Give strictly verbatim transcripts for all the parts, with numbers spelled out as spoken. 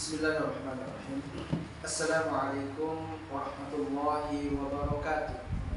Bismillahirrahmanirrahim. Assalamualaikum warahmatullahi wabarakatuh.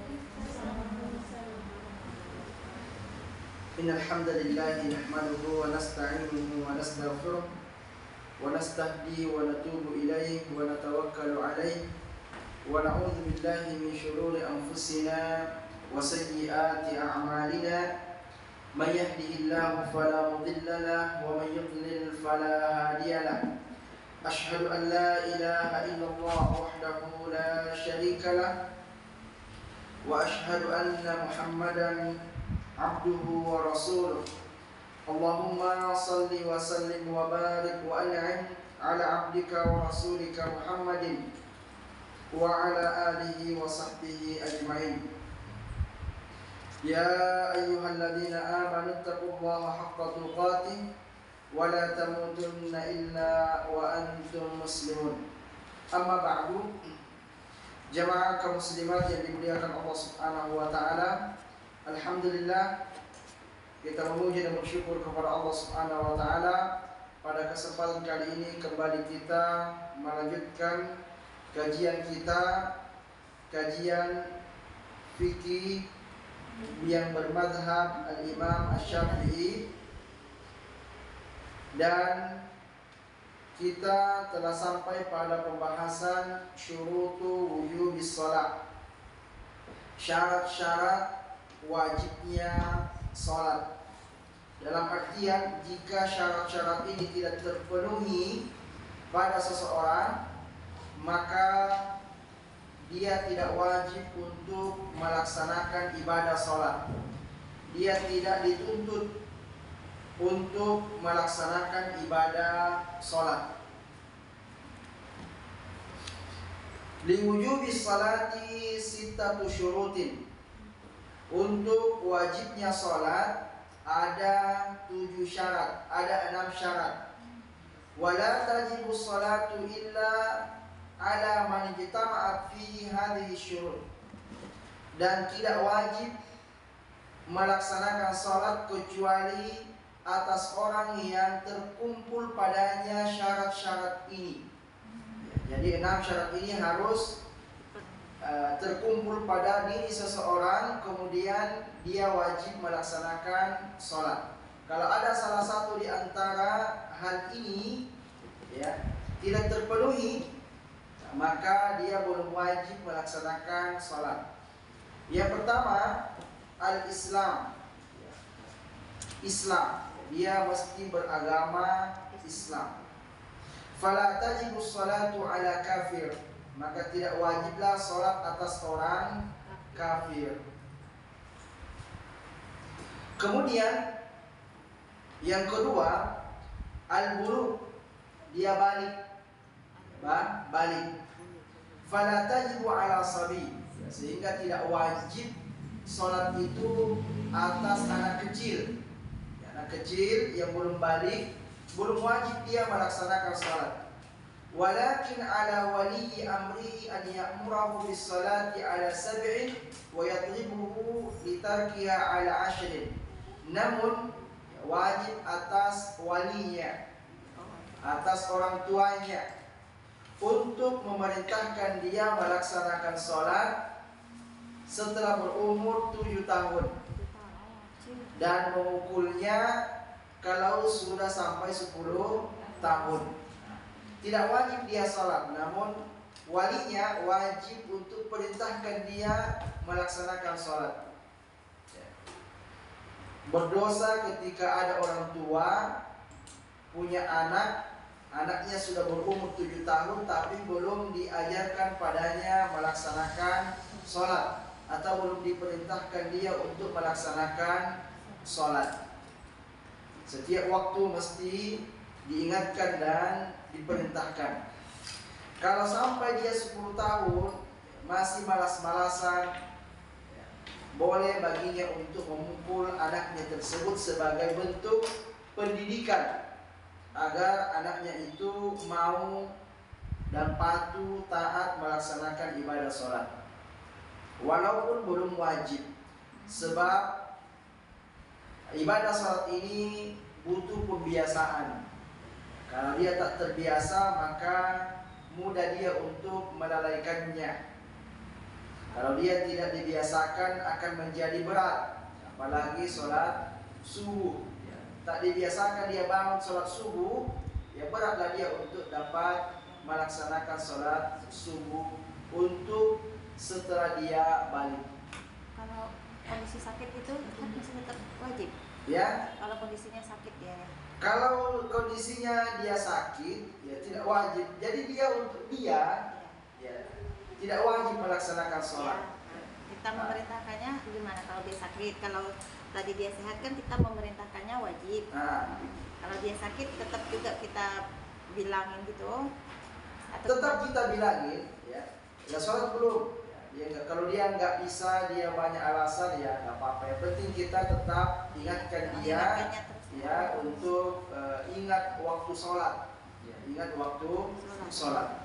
Innal hamdalillah nahmaduhu wa nasta'inuhu wa nastaghfiruh wa nastahdi wa natubu ilaihi wa natawakkalu alaihi wa na'udzu billahi min shururi anfusina wa sayyiati a'malina. May yahdihillahu fala mudilla lahu wa may yudlil fala hadiya lahu. Ashhadu an la ilaha illallah wahdahu la syarika lah wa ashhadu anna Muhammadan abduhu wa rasuluh. Allahumma salli wa sallim wa barik wa an'im ala abdika wa rasulika Muhammadin wa ala alihi wa sahbihi ajma'in. Ya ayyuhalladzina amanu taqullaha haqqa tuqatih wa la tamutunna illa wa antum muslimun. Amma ba'du. Jamaah kaum muslimat yang dimuliakan Allah Subhanahu wa taala, alhamdulillah kita memuji dan bersyukur kepada Allah Subhanahu wa taala. Pada kesempatan kali ini kembali kita melanjutkan kajian kita, kajian fikih yang bermadhab al-Imam Asy-Syafi'i, dan kita telah sampai pada pembahasan syurutu wujubis shalah, syarat-syarat wajibnya salat. Dalam artian jika syarat-syarat ini tidak terpenuhi pada seseorang, maka dia tidak wajib untuk melaksanakan ibadah salat. Dia tidak dituntut untuk melaksanakan ibadah salat. Liwujubis salati sittatu syurutin. Untuk wajibnya salat ada tujuh syarat, ada enam syarat. Wala tajibus salatu illa ala man ijtama'at fihi hadhihi syurut. Dan tidak wajib melaksanakan salat kecuali atas orang yang terkumpul padanya syarat-syarat ini. Jadi enam syarat ini harus uh, terkumpul pada diri seseorang, kemudian dia wajib melaksanakan sholat. Kalau ada salah satu di antara hal ini ya tidak terpenuhi, maka dia belum wajib melaksanakan sholat. Yang pertama, al-Islam. Islam, dia mesti beragama Islam. Fala tajibu salatu ala kafir, maka tidak wajiblah salat atas orang kafir. Kemudian yang kedua, al-bulugh, dia balik. Ba, balik. Fala tajibu ala sabi, sehingga tidak wajib salat itu atas anak kecil. Anak kecil yang belum balik, belum wajib dia melaksanakan salat. Walakin ala wali amri an ya'murahu bis salati ala sab'in wa yadribuhu li tarkiha ala ashrin. Namun wajib atas walinya, atas orang tuanya, untuk memerintahkan dia melaksanakan salat setelah berumur tujuh tahun, dan memukulnya kalau sudah sampai sepuluh tahun. Tidak wajib dia salat, namun walinya wajib untuk perintahkan dia melaksanakan salat. Berdosa ketika ada orang tua punya anak, anaknya sudah berumur tujuh tahun tapi belum diajarkan padanya melaksanakan salat, atau belum diperintahkan dia untuk melaksanakan salat. Setiap waktu mesti diingatkan dan diperintahkan. Kalau sampai dia sepuluh tahun masih malas-malasan, boleh baginya untuk memukul anaknya tersebut sebagai bentuk pendidikan agar anaknya itu mau dan patuh taat melaksanakan ibadah salat, walaupun belum wajib. Sebab ibadah salat ini butuh pembiasaan. Kalau dia tak terbiasa, maka mudah dia untuk melalaikannya. Kalau dia tidak dibiasakan, akan menjadi berat. Apalagi sholat subuh, tak dibiasakan dia bangun sholat subuh, ya beratlah dia untuk dapat melaksanakan sholat subuh untuk setelah dia balik. Kalau kondisi sakit itu kan masih tetap wajib. Ya. Kalau kondisinya sakit ya. Kalau kondisinya dia sakit, ya tidak wajib. Jadi dia untuk dia, ya, tidak wajib melaksanakan sholat. Ya. Kita memerintahkannya gimana kalau dia sakit? Kalau tadi dia sehat kan kita memerintahkannya wajib. Nah, kalau dia sakit tetap juga kita bilangin gitu. Atau tetap kita bilangin, ya, ya sholat belum. Ya, ya, kalau dia nggak bisa, dia banyak alasan, ya nggak apa-apa. Yang penting kita tetap ingatkan dia, ya, untuk uh, ingat waktu sholat, ya, ingat waktu sholat.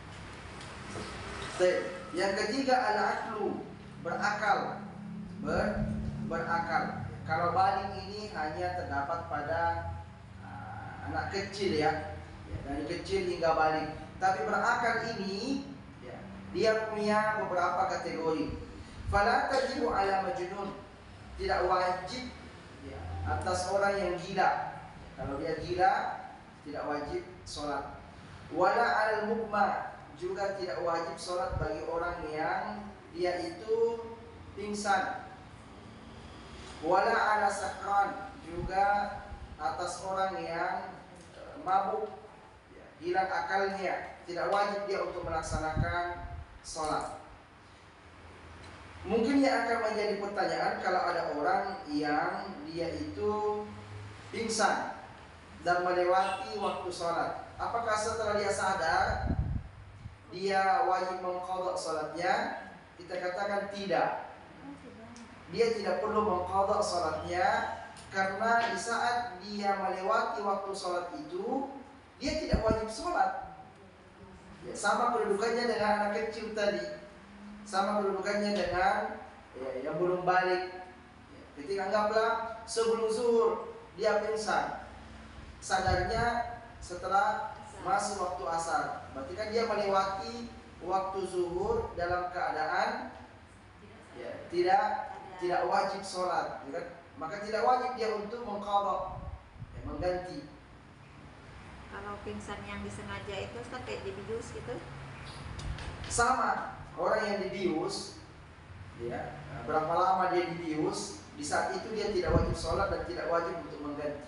Yang ketiga al-aqlu, berakal, ber, berakal. Kalau baling ini hanya terdapat pada uh, anak kecil, ya, ya, dari kecil hingga baling. Tapi berakal ini, ya, dia punya beberapa kategori. Fala tajibu ala majnun, tidak wajib, ya, atas orang yang gila. Kalau dia gila, tidak wajib sholat. Wala al mukma, juga tidak wajib sholat bagi orang yang dia itu pingsan. Wala ala sakran, juga atas orang yang mabuk, ya, hilang akalnya, tidak wajib dia untuk melaksanakan sholat. Mungkin yang akan menjadi pertanyaan, kalau ada orang yang dia itu pingsan dan melewati waktu sholat, apakah setelah dia sadar dia wajib mengqadha sholatnya? Kita katakan tidak. Dia tidak perlu mengqadha sholatnya, karena di saat dia melewati waktu sholat itu, dia tidak wajib sholat. Ya, sama kedudukannya dengan anak kecil tadi, sama kedudukannya dengan, ya, yang belum balik. Ya, ketika anggaplah sebelum zuhur dia pingsan, sadarnya setelah masuk waktu asar, berarti kan dia melewati waktu zuhur dalam keadaan, ya, tidak tidak wajib sholat, ya kan? Maka tidak wajib dia untuk mengqadha, ya, mengganti. Kalau pingsan yang disengaja itu kan kayak dibius gitu. Sama, orang yang dibius, ya, berapa lama dia dibius, di saat itu dia tidak wajib sholat dan tidak wajib untuk mengganti.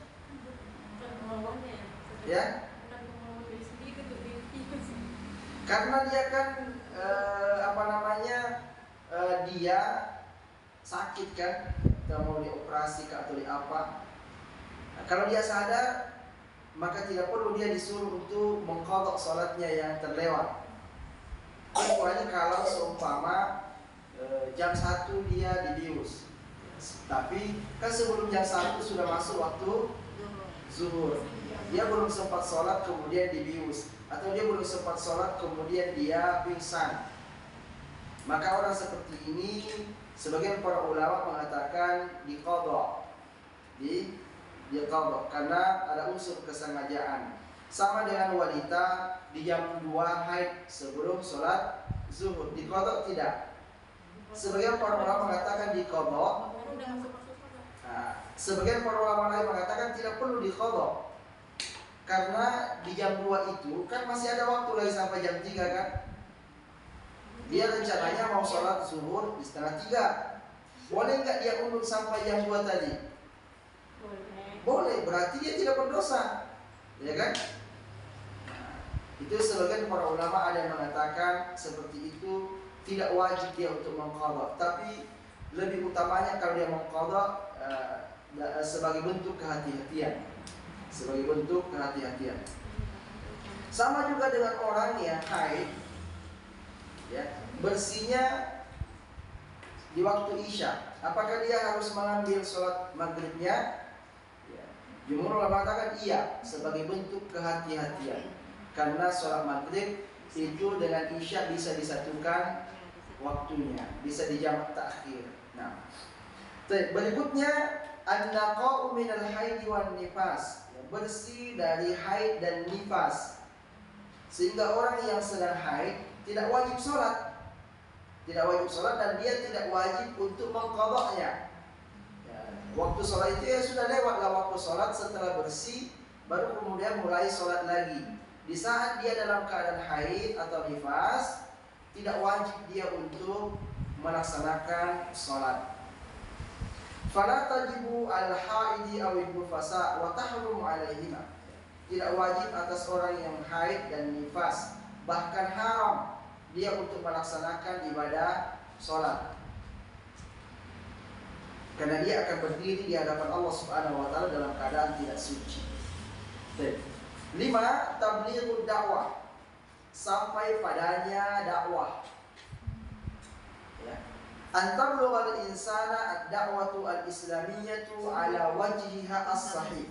Ya, karena dia kan eh, apa namanya eh, dia sakit kan, kita mau dioperasi atau di apa. Nah, kalau dia sadar, maka tidak perlu dia disuruh untuk mengqadha sholatnya yang terlewat. Kecuali kalau seumpama e, jam satu dia dibius, tapi kan sebelum jam satu sudah masuk waktu zuhur, dia belum sempat sholat kemudian dibius, atau dia belum sempat sholat kemudian dia pingsan. Maka orang seperti ini, sebagian para ulama mengatakan diqadha, di diqadha, karena ada unsur kesengajaan. Sama dengan wanita di jam dua haid sebelum sholat zuhur, diqadha tidak? Sebagian para ulama mengatakan diqadha. Nah, sebagian para ulama lain mengatakan tidak perlu diqadha, karena di jam dua itu kan masih ada waktu lagi sampai jam tiga kan. Dia rencananya mau sholat zuhur di setengah tiga. Boleh nggak dia undur sampai jam dua tadi? Boleh. Boleh, berarti dia tidak berdosa, ya kan? Nah, itu sebagian para ulama ada yang mengatakan seperti itu, tidak wajib dia untuk mengqadha, tapi lebih utamanya kalau dia mengqadha uh, sebagai bentuk kehati-hatian, sebagai bentuk kehati-hatian. Sama juga dengan orang yang haid, ya, bersihnya di waktu isya, apakah dia harus mengambil sholat maghribnya? Ya, jumhur ulama mengatakan iya, sebagai bentuk kehati-hatian, karena sholat maghrib itu dengan isya bisa disatukan waktunya, bisa dijamak takhir. Nah, berikutnya an-naqa'u minal haidi wan nifas, ya, bersih dari haid dan nifas, sehingga orang yang sedang haid tidak wajib sholat, tidak wajib sholat dan dia tidak wajib untuk mengqadha'nya. Ya, waktu sholat itu ya sudah lewatlah waktu sholat, setelah bersih baru kemudian mulai sholat lagi. Di saat dia dalam keadaan haid atau nifas, tidak wajib dia untuk melaksanakan sholat. Fala tajibu al-haidi awil nufasa wa tahrumu alaihima. Tidak wajib atas orang yang haid dan nifas, bahkan haram dia untuk melaksanakan ibadah sholat, karena dia akan berdiri di hadapan Allah Subhanahu wa taala dalam keadaan tidak suci. Lima, tablighud dakwah, sampai padanya dakwah. Ya. Antablughal insana ad-da'watu al-islamiyatu ala wajhiha as-sahih.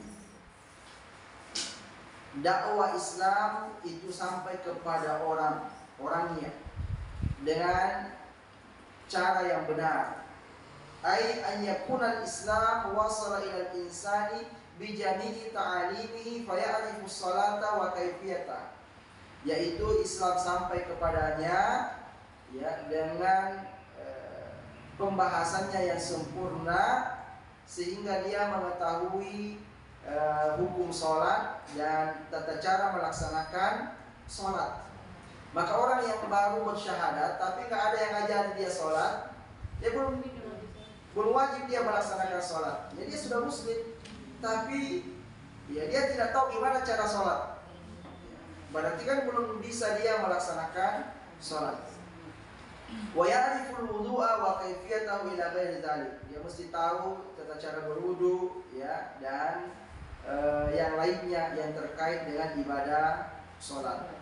Dakwah Islam itu sampai kepada orang orangnya dengan cara yang benar. Ai an yakuna al-islam wasala ila al-insani bi jami'i ta'alimihi fa ya'rifu as-salata wa kaifiyata. Yaitu Islam sampai kepadanya ya dengan pembahasannya yang sempurna, sehingga dia mengetahui uh, hukum sholat dan tata cara melaksanakan sholat. Maka orang yang baru bersyahadat tapi nggak ada yang ngajarin dia sholat, dia belum belum wajib dia melaksanakan sholat. Jadi dia sudah muslim, tapi ya dia tidak tahu gimana cara sholat. Berarti kan belum bisa dia melaksanakan sholat. Wa ya'riful wudu'a wa kaifiyatahu ila ghairi dzalik. Dia mesti tahu tata cara berwudu ya dan e, yang lainnya yang terkait dengan ibadah salat.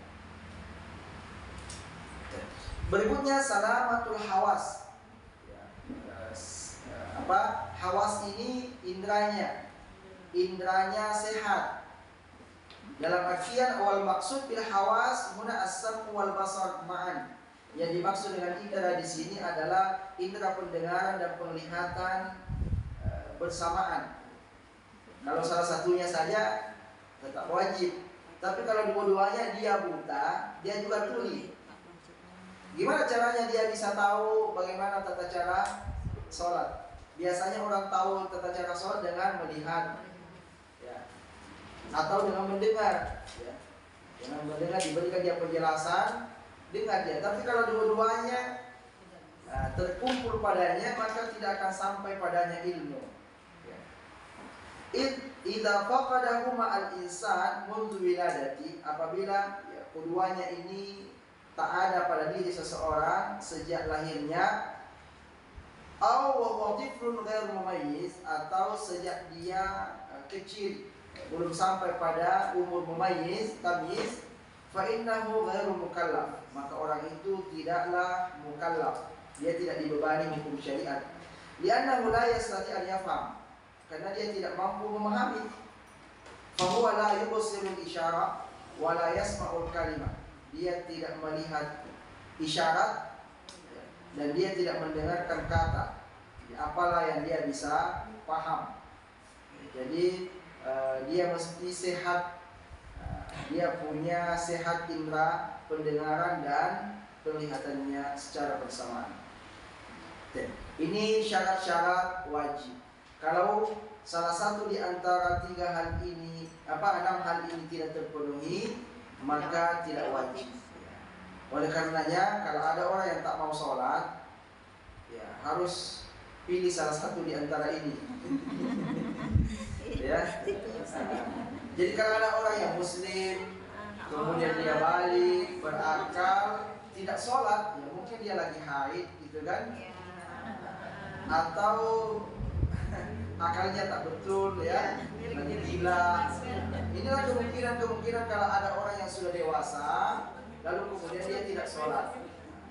Berikutnya salamatul hawas. Ya, e, apa? Hawas ini indranya. Indranya sehat. Dalam artian awal maksud bil hawas huna as-sam'u wal basar ma'an. Yang dimaksud dengan indera di sini adalah indera pendengaran dan penglihatan e, bersamaan. Kalau salah satunya saja tetap wajib, tapi kalau dua-duanya dia buta, dia juga tuli. Gimana caranya dia bisa tahu bagaimana tata cara sholat? Biasanya orang tahu tata cara sholat dengan melihat, ya, atau dengan mendengar. Ya. Dengan mendengar diberikan dia penjelasan, dengar dia. Tapi kalau dua-duanya nah, terkumpul padanya, maka tidak akan sampai padanya ilmu. Ya. Idza faqadahu ma'al insan mundu wiladati, apabila ya, keduanya ini tak ada pada diri seseorang sejak lahirnya, aw wa huwa tiflun ghairu mumayyiz, atau sejak dia uh, kecil belum sampai pada umur mumayyiz, tamyiz, fa innahu ghairu mukallaf, maka orang itu tidaklah mukallaf, dia tidak dibebani hukum syariat. Li'annahu la yastati an yafham, karena dia tidak mampu memahami. Fa huwa la yubsirul isyara wa la yasma'ul kalimah, dia tidak melihat isyarat dan dia tidak mendengarkan kata. Apalah yang dia bisa paham. Jadi uh, dia mesti sehat. Dia punya sehat indera pendengaran dan penglihatannya secara bersamaan. Ini syarat-syarat wajib. Kalau salah satu di antara tiga hal ini, apa enam hal ini tidak terpenuhi, maka tidak wajib. Oleh karenanya, kalau ada orang yang tak mau sholat, ya harus pilih salah satu di antara ini. Ya. Jadi kalau ada orang yang muslim, kemudian dia balik, berakal, tidak sholat, ya mungkin dia lagi haid, gitu kan? Atau akalnya tak betul, ya, lagi gila. Inilah kemungkinan-kemungkinan kalau ada orang yang sudah dewasa, lalu kemudian dia tidak sholat.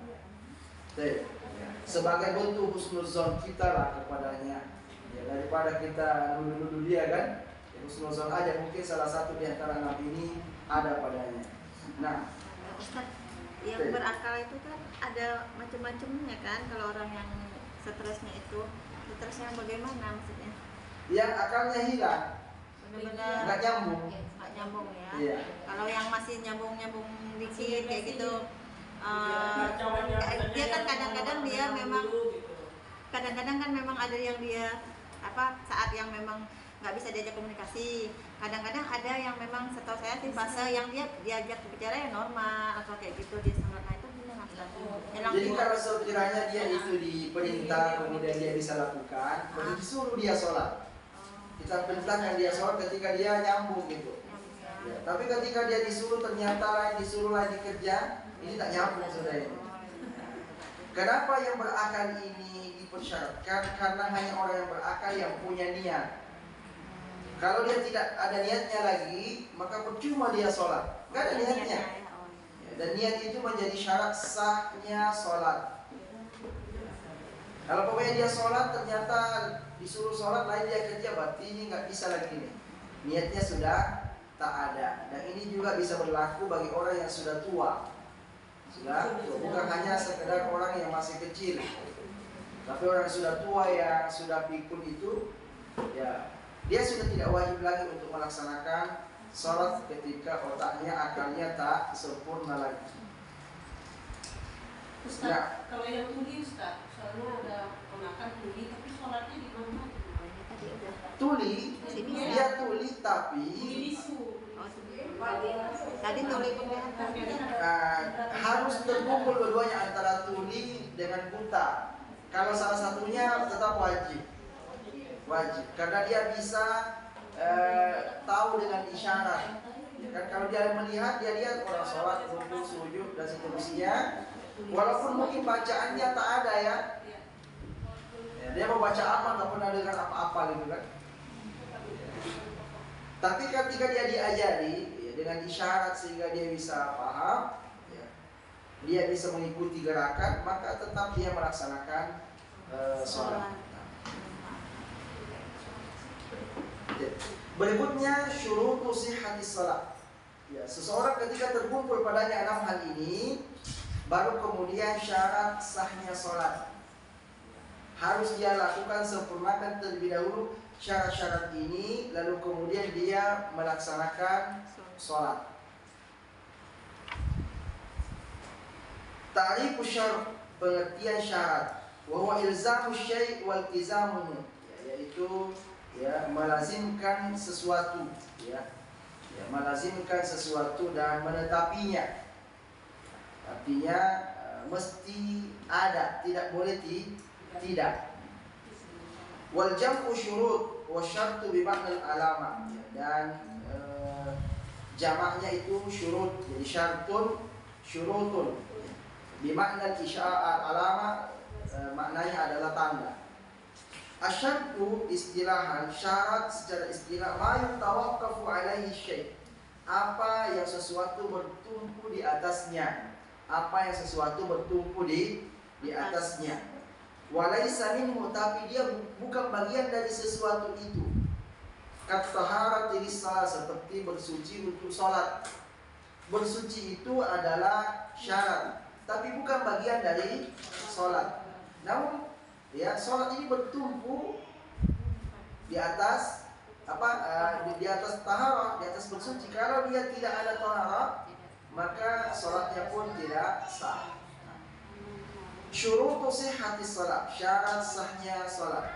Sebagai bentuk husnuzon kita lah kepadanya, ya, daripada kita nuduh-nuduh dia kan. Husnuzon aja, mungkin salah satu di antara enam ini ada padanya. Nah, Ustaz, yang berakal itu kan ada macam-macamnya kan. Kalau orang yang stresnya itu, stresnya bagaimana maksudnya? Yang akalnya hilang. benar-benar nggak nyambung. nggak nyambung ya. Iya. Kalau yang masih nyambung-nyambung dikit kayak gitu, uh, dia kan kadang-kadang dia memang kadang-kadang kan memang ada yang dia apa saat yang memang nggak bisa diajak komunikasi. Kadang-kadang ada yang memang setahu saya sih fase yang dia diajak bicara yang normal atau kayak gitu dia sangat nah itu gimana mas? Jadi kalau sekiranya dia itu diperintah kemudian dia bisa lakukan, berarti disuruh dia sholat. Kita perintahkan dia sholat ketika dia nyambung gitu. Ya, tapi ketika dia disuruh ternyata lain disuruh lagi kerja, ini tak nyambung saudara. Kenapa yang berakal ini dipersyaratkan? Karena hanya orang yang berakal yang punya niat. Kalau dia tidak ada niatnya lagi, maka percuma dia sholat. Gak ada niatnya. Ya, dan niat itu menjadi syarat sahnya sholat. Kalau pokoknya dia sholat ternyata disuruh sholat lain dia kerja, berarti ini nggak bisa lagi nih. Niatnya sudah tak ada. Dan ini juga bisa berlaku bagi orang yang sudah tua. Sudah tua. Bukan hanya sekedar orang yang masih kecil, tapi orang yang sudah tua yang sudah pikun itu, ya dia sudah tidak wajib lagi untuk melaksanakan sholat ketika otaknya, akalnya tak sempurna lagi. Ustaz, Ya. kalau yang tuli Ustaz, soalnya ada ponakan tuli, tapi sholatnya di mana? Tuli, dia tuli tapi Tuli bisu. Tadi tuli penglihatan. uh, harus terkumpul keduanya antara tuli dengan buta. Kalau salah satunya tetap wajib, wajib, karena dia bisa uh, tahu dengan isyarat. Ya kan, kalau dia melihat, dia lihat orang sholat, rukuk, sujud dan seterusnya. Walaupun mungkin bacaannya tak ada ya, ya dia mau baca apa nggak pernah dengar apa-apa gitu kan. Tapi ketika dia diajari ya, dengan isyarat sehingga dia bisa paham, ya, dia bisa mengikuti gerakan, maka tetap dia melaksanakan uh, sholat. Ya. Berikutnya syurutu sihhatis sholat. Ya, seseorang ketika terkumpul padanya enam hal ini, baru kemudian syarat sahnya sholat. Harus dia lakukan, sempurnakan terlebih dahulu syarat-syarat ini, lalu kemudian dia melaksanakan sholat. Ta'rifu syarat, pengertian syarat. Wa huwa ilzamu syai' wal ilzamuhu, ya, yaitu ya melazimkan sesuatu, ya. Ya, melazimkan sesuatu dan menetapinya. Artinya uh, mesti ada, tidak boleh di, tidak. Wal jam'u syurut wa syartu bi ma'nal alama, dan uh, jamaknya itu syurut, jadi syartun syurutun bi ma'nal isya'at alama, uh, maknanya adalah tanda. Asyartu istilahan, syarat secara istilah, ma yutawaqqafu alaihi syai', apa yang sesuatu bertumpu di atasnya, apa yang sesuatu bertumpu di di atasnya. Walaysa minhu, tapi dia bukan bagian dari sesuatu itu. Kat taharati lis-shalah, seperti bersuci untuk salat. Bersuci itu adalah syarat, tapi bukan bagian dari salat. Namun ya, salat ini bertumpu di atas apa? Uh, di, di atas taharah, di atas bersuci. Kalau dia tidak ada taharah, maka salatnya pun tidak sah. Syurutu sihhatis salat, syarat sahnya salat.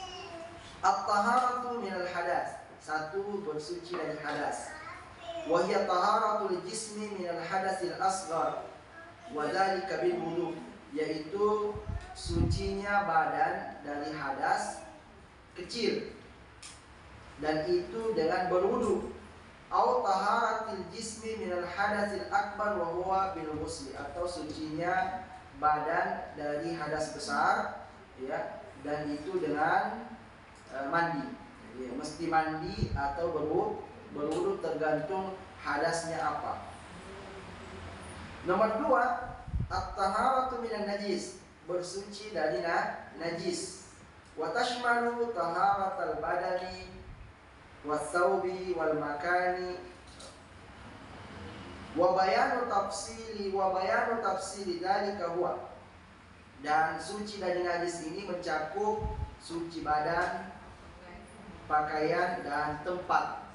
At-taharatu minal hadas, satu bersuci dari hadas. Wa hiya taharatul jismi minal hadasil asghar wa dzalika bil wudu, yaitu sucinya badan dari hadas kecil, dan itu dengan berwudu. Au taharatil jismi minal hadasil akbar wa huwa bil ghusli, atau sucinya badan dari hadas besar, ya, dan itu dengan uh, mandi. Jadi mesti mandi atau berwudu, berwudu tergantung hadasnya apa. Nomor dua, at-taharatu minan najis, bersuci dari na, najis. Wa tashmalu taharatal badani was-saubi wal makani wa bayanu tafsili wa bayanu tafsili dzalika huwa, dan suci dari najis ini mencakup suci badan, pakaian dan tempat.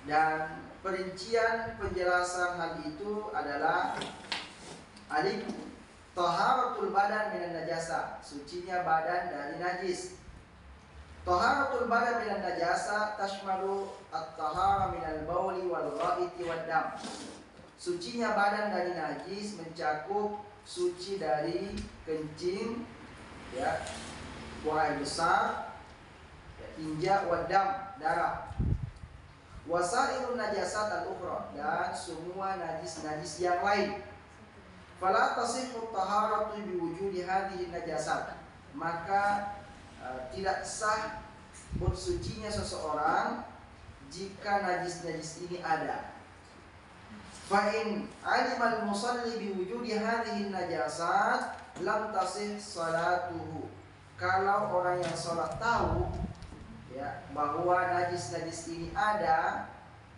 Dan perincian penjelasan hal itu adalah alif taharatul badan minan najasa, sucinya badan dari najis. Taharatul badan minan najasa tashmalu at-tahara minal bauli wal ghaiti wad dam. Sucinya badan dari najis mencakup suci dari kencing, ya, buang air besar, ya, tinja, wad dam, darah. Wasairun najasat al-ukhra, dan semua najis-najis yang lain. Fala tasihhu taharatu biwujudi hadhihi najasat, maka uh, tidak sah bersucinya seseorang jika najis-najis ini ada. Fa in alima al-musalli biwujudi hadhihi najasat lam tasih salatuhu. Kalau orang yang salat tahu, ya, bahwa najis-najis ini ada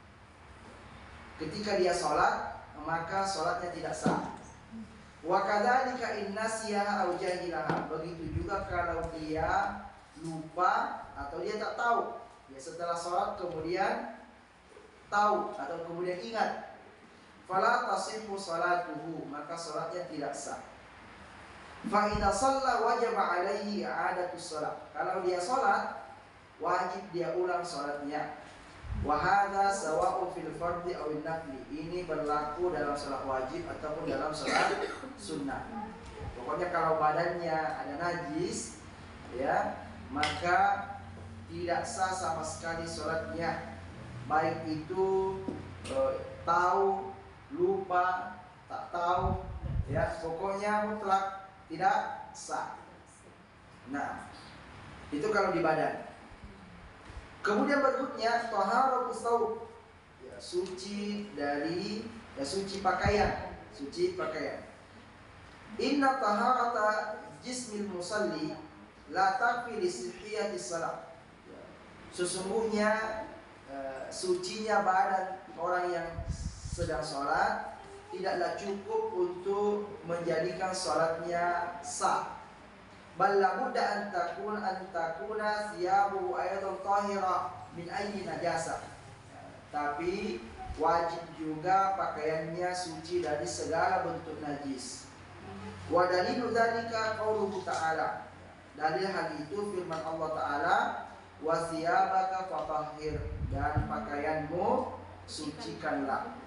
ketika dia sholat, maka sholatnya tidak sah. Wa kadzalika in nasiyaha aw jahilaha. Begitu juga kalau dia lupa atau dia tak tahu. Ya, setelah sholat kemudian tahu atau kemudian ingat, fala tasihhu salatuhu, maka sholatnya tidak sah. Fa idza shalla wajaba alaihi i'adatus shalah. Kalau dia sholat, wajib dia ulang sholatnya. Wahada sawa'u fil fardhi awin nafli. Ini berlaku dalam sholat wajib ataupun dalam sholat sunnah. Pokoknya kalau badannya ada najis, ya, maka tidak sah sama sekali sholatnya. Baik itu eh, tahu, lupa, tak tahu, ya, pokoknya mutlak tidak sah. Nah, itu kalau di badan. Kemudian berikutnya taharatus tsawb, ya, suci dari, ya, suci pakaian, suci pakaian. Inna taharata jismil musalli la takfi li sihhiyati shalah. Sesungguhnya uh, sucinya badan orang yang sedang sholat tidaklah cukup untuk menjadikan sholatnya sah. Bal la budda an takun an takuna thiyabuhu ayatan tahira min ayyi najasa. Tapi wajib juga pakaiannya suci dari segala bentuk najis. Wa dalilu dzalika qauluhu ta'ala. Dalil hal itu firman Allah Ta'ala, wa thiyabaka fatahhir, dan pakaianmu sucikanlah.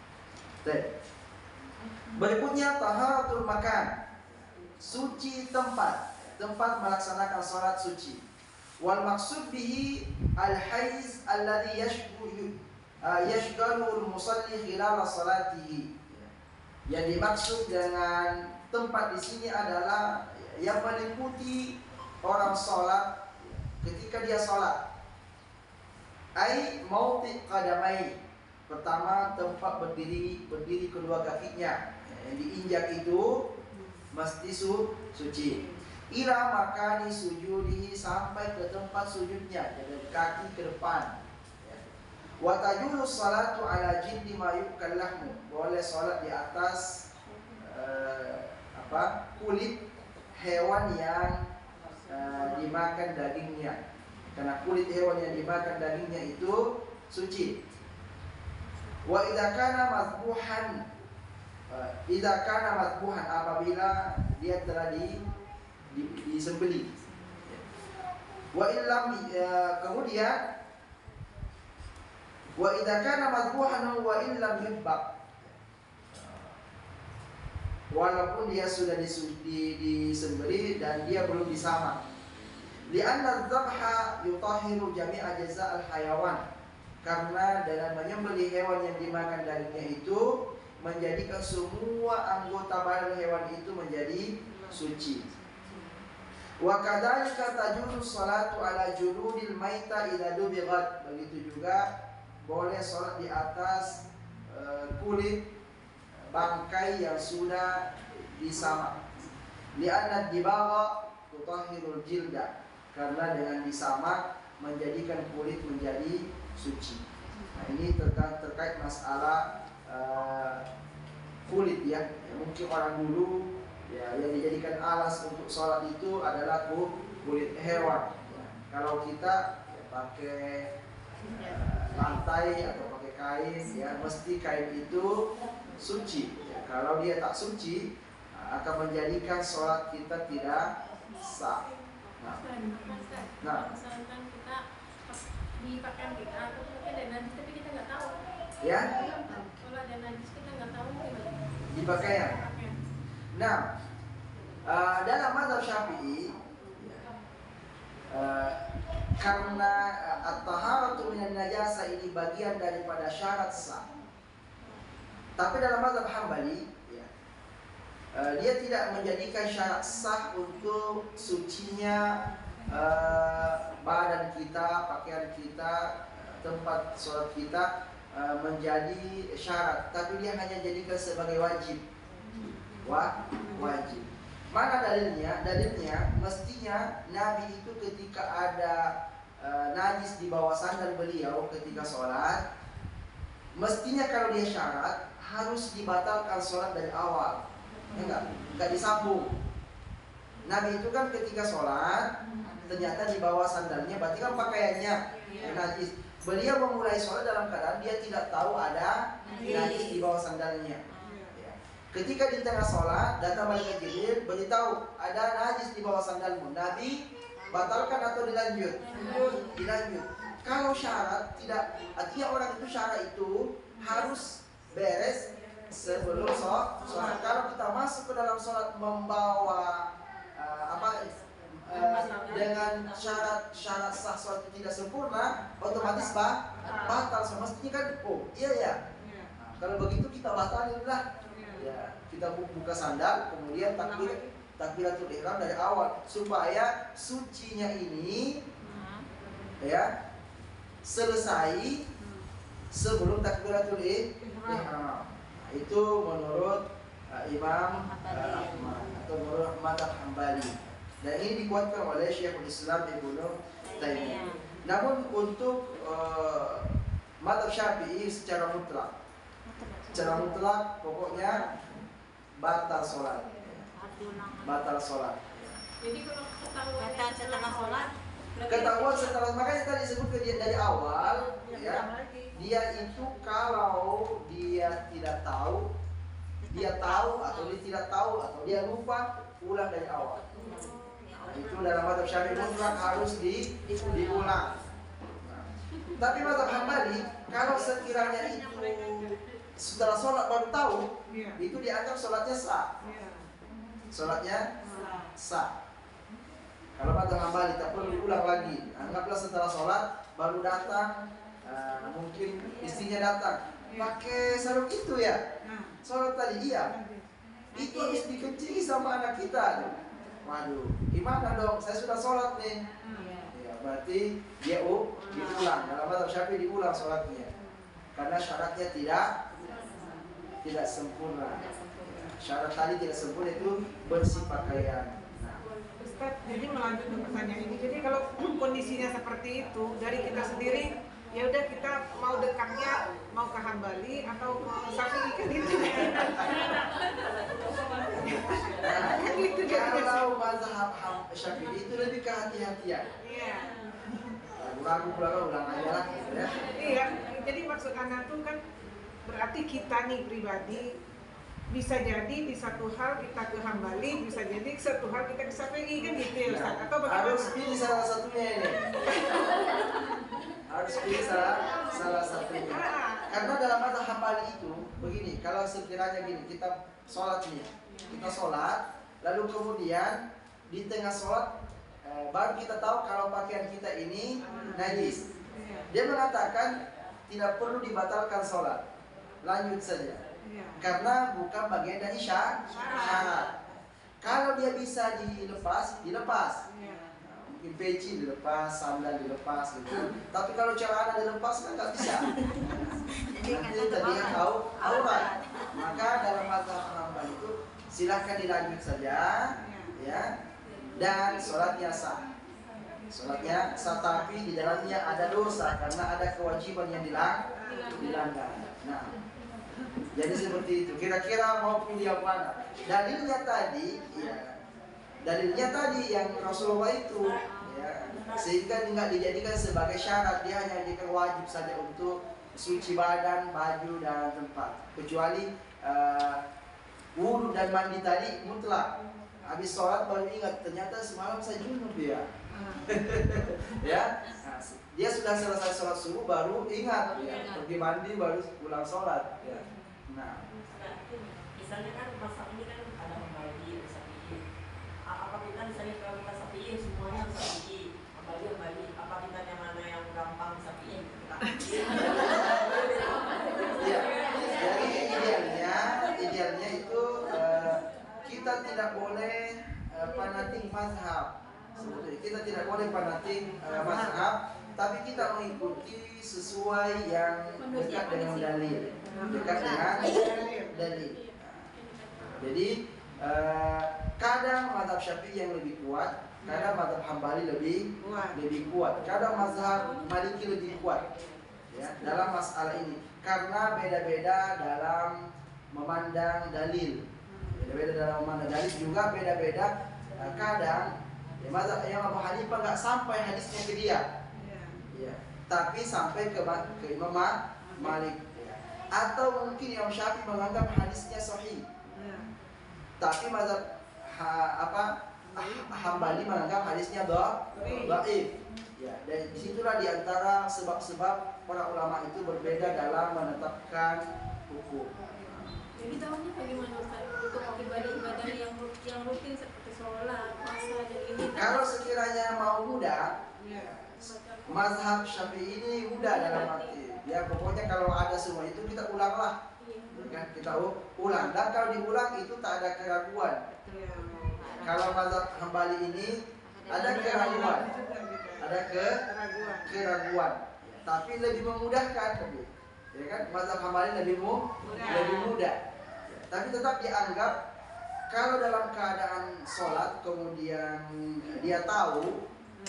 Berikutnya taharatul makan, suci tempat. Tempat melaksanakan sholat suci. Wal maksud bihi al hayz alladhi yashghalu yashghalu al musalli khilal salatihi. Yang dimaksud dengan tempat di sini adalah yang meliputi orang sholat ketika dia sholat. Ai mauti qadamai. Pertama, tempat berdiri berdiri kedua kakinya. Yang diinjak itu mesti su, suci. Ila makani sujudihi, sampai ke tempat sujudnya, dari kaki ke depan. Wa tajulu salatu ala jildi ma yukal lahmu. Boleh salat di atas uh, apa? kulit hewan yang uh, dimakan dagingnya. Karena kulit hewan yang dimakan dagingnya itu suci. Wa idza kana mazbuhan, uh, idza kana mazbuhan, apabila dia telah di disembelih. Wa illam, ya, kemudian wa idza kana madbuhan wa illam yubaq, walaupun dia sudah disembelih dan dia belum disamak. Li'anna dzabha yutahhiru jami'a jaza'al hayawan, karena dengan menyembelih hewan yang dimakan dagingnya itu menjadikan semua anggota badan hewan itu menjadi suci. Wa kadzalika tajuru salatu ala juludil maita idza dubighat. Begitu juga boleh salat di atas uh, kulit bangkai yang sudah disamak. Li'anna dibagha tutahhirul jilda, karena dengan disamak menjadikan kulit menjadi suci. Nah, ini terkait, terkait masalah uh, kulit, ya. Ya, mungkin orang dulu, ya, yang dijadikan alas untuk sholat itu adalah kulit hewan. Ya, kalau kita, ya, pakai uh, lantai atau pakai kain, ya mesti kain itu suci. Ya, kalau dia tak suci akan menjadikan sholat kita tidak sah. Nah, nah. Misalkan kita di pakaian kita atau pakai dan najis tapi kita nggak tahu. Ya? Sholat dan najis kita nggak tahu gimana? Di pakaian. Nah, uh, dalam mazhab Syafi'i, uh, karena at-taharatu minan najasa ini bagian daripada syarat sah. Tapi dalam mazhab Hambali, ya, uh, dia tidak menjadikan syarat sah untuk sucinya uh, badan kita, pakaian kita, tempat sholat kita uh, menjadi syarat. Tapi dia hanya jadikan sebagai wajib. Wah, wajib. Mana dalilnya? Dalilnya mestinya Nabi itu ketika ada uh, najis di bawah sandal beliau ketika sholat, mestinya kalau dia syarat harus dibatalkan sholat dari awal. Enggak, enggak disambung. Nabi itu kan ketika sholat ternyata di bawah sandalnya, berarti kan pakaiannya yang najis. Beliau memulai sholat dalam keadaan dia tidak tahu ada najis di bawah sandalnya. Ketika di tengah sholat, datang malaikat Jibril beritahu ada najis di bawah sandalmu. Nabi batalkan atau dilanjut? Dilanjut. Kalau syarat tidak, artinya orang itu syarat itu harus beres sebelum sholat. Kalau kita masuk ke dalam sholat membawa uh, apa uh, dengan syarat syarat sah sholat itu tidak sempurna, otomatis bah, batal. Semestinya kan, oh iya ya. Nah, kalau begitu kita batalin lah. Ya, kita buka sandal, kemudian takbir takbiratul ihram dari awal supaya sucinya ini ya selesai sebelum takbiratul ihram. Itu menurut uh, Imam uh, Ahmad atau menurut mazhab Hambali. Dan ini dikuatkan oleh Syekhul Islam Ibnu Taimiyah. Namun untuk uh, mazhab Syafi'i secara mutlak Secara mutlak pokoknya batal sholat, batal sholat. Jadi kalau ketahuan setelah sholat, Ketahuan setelah, makanya tadi disebut ke dia dari awal, ya. Dia itu kalau dia tidak tahu, dia tahu atau dia tidak tahu atau dia lupa, ulang dari awal. Nah, itu dalam mazhab Syafi'i mutlak harus di, diulang. Nah, tapi mazhab Hambali kalau sekiranya itu setelah sholat baru tahu, yeah. itu dianggap sholatnya sah. Yeah. Sholatnya sah. Kalau mazhab Hambali tak perlu diulang lagi. Anggaplah setelah sholat baru datang, uh, mungkin istrinya datang, pakai sarung itu ya. Sholat tadi iya. Itu habis dikencingi sama anak kita. Waduh, gimana dong? Saya sudah sholat nih. Ya, berarti dia oh, diulang. Dalam mazhab Syafi'i diulang sholatnya. Karena syaratnya tidak tidak sempurna. Syarat tadi tidak sempurna itu bersih pakaian. Nah. Ustaz, jadi melanjut ke pertanyaan ini. Jadi kalau kondisinya seperti itu dari kita sendiri, ya udah kita mau dekatnya mau ke Hambali atau ke Syafi'i kan gitu. Nah, gitu kalau mazhab Syafi'i itu lebih kehati-hatian. Iya. Ragu pula ulang aja lah gitu ya. Iya, jadi maksud anak tuh kan berarti kita nih pribadi bisa jadi di satu hal kita ke Hambali, bisa jadi satu hal kita ke Syafi'i kan gitu ya Ustaz? Atau bagaimana? Harus pilih salah satunya ini. Harus pilih salah salah satunya. Karena dalam mazhab Hambali itu begini, kalau sekiranya gini kita sholat nih, kita sholat, lalu kemudian di tengah sholat eh, baru kita tahu kalau pakaian kita ini najis. Dia mengatakan tidak perlu dibatalkan sholat. Lanjut saja, ya. Karena bukan bagian dari syarat. Kalau dia bisa dilepas, dilepas. Ya. Nah, mungkin peci dilepas, sandal dilepas gitu. Tapi kalau celana dilepas kan nggak bisa. Nanti terlihat tahu aurat. Maka dalam mazhab Hambali itu silahkan dilanjut saja, ya. Dan sholatnya sah. Sholatnya sah, tapi di dalamnya ada dosa karena ada kewajiban yang dilanggar. Nah. Jadi seperti itu. Kira-kira mau pilih yang mana? Dalilnya tadi, ya, dalilnya tadi yang Rasulullah itu, ya, sehingga tidak dijadikan sebagai syarat, dia hanya dijadikan wajib saja untuk suci badan, baju dan tempat. Kecuali uh, wudhu dan mandi tadi mutlak. Habis sholat baru ingat ternyata semalam saya junub ya. Ya, nah, dia sudah selesai sholat subuh baru ingat ya, pergi mandi baru pulang sholat. Ya. Nah, misalnya kan masak ini kan ada kembali sapi. Apa kita misalnya kalau kita sapi semuanya sapi, kembali kembali. Apa kita yang mana yang gampang sapi? ya. Jadi idealnya, idealnya itu uh, kita tidak boleh uh, fanatik mazhab. Sebetulnya kita tidak boleh fanatik uh, mazhab, tapi kita mengikuti sesuai yang dekat dengan dalil, dekat dengan dalil. Jadi uh, kadang mazhab Syafi'i yang lebih kuat, kadang mazhab Hambali lebih lebih kuat, kadang mazhab Maliki lebih kuat. Ya, dalam masalah ini karena beda-beda dalam memandang dalil, beda-beda dalam memandang dalil juga beda-beda. Uh, kadang ya, mazhab yang Abu Hanifah nggak sampai hadisnya ke dia, ya, tapi sampai ke, ke Imam Malik, ya. Atau mungkin Imam Syafi'i menganggap hadisnya sahih, tapi mazhab ha, apa Hambali menganggap hadisnya dhaif. Ya, dan disitulah diantara sebab-sebab para ulama itu berbeda dalam menetapkan hukum. Jadi tahunya bagaimana Ustaz untuk ibadah-ibadah yang yang rutin seperti sholat, puasa dan ini. Kalau sekiranya mau mudah, mazhab Syafi'i ini mudah dalam arti ya pokoknya kalau ada semua itu kita ulanglah, kan kita ulang, dan kalau diulang itu tak ada keraguan. Kalau mazhab Hambali ini ada keraguan, ada ke keraguan, tapi lebih memudahkan, ya kan? Mazhab Hambali lebih mu, lebih mudah, tapi tetap dianggap kalau dalam keadaan sholat kemudian dia tahu,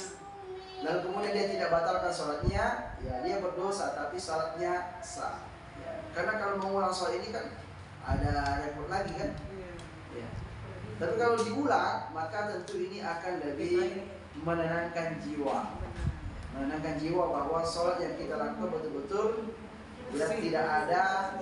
lalu kemudian dia tidak batalkan sholatnya, ya dia berdosa, tapi sholatnya sah. Ya. Karena kalau mengulang sholat ini kan ada repot lagi kan. Ya. Tapi kalau diulang maka tentu ini akan lebih menenangkan jiwa, menenangkan jiwa bahwa sholat yang kita lakukan betul-betul tidak tidak ada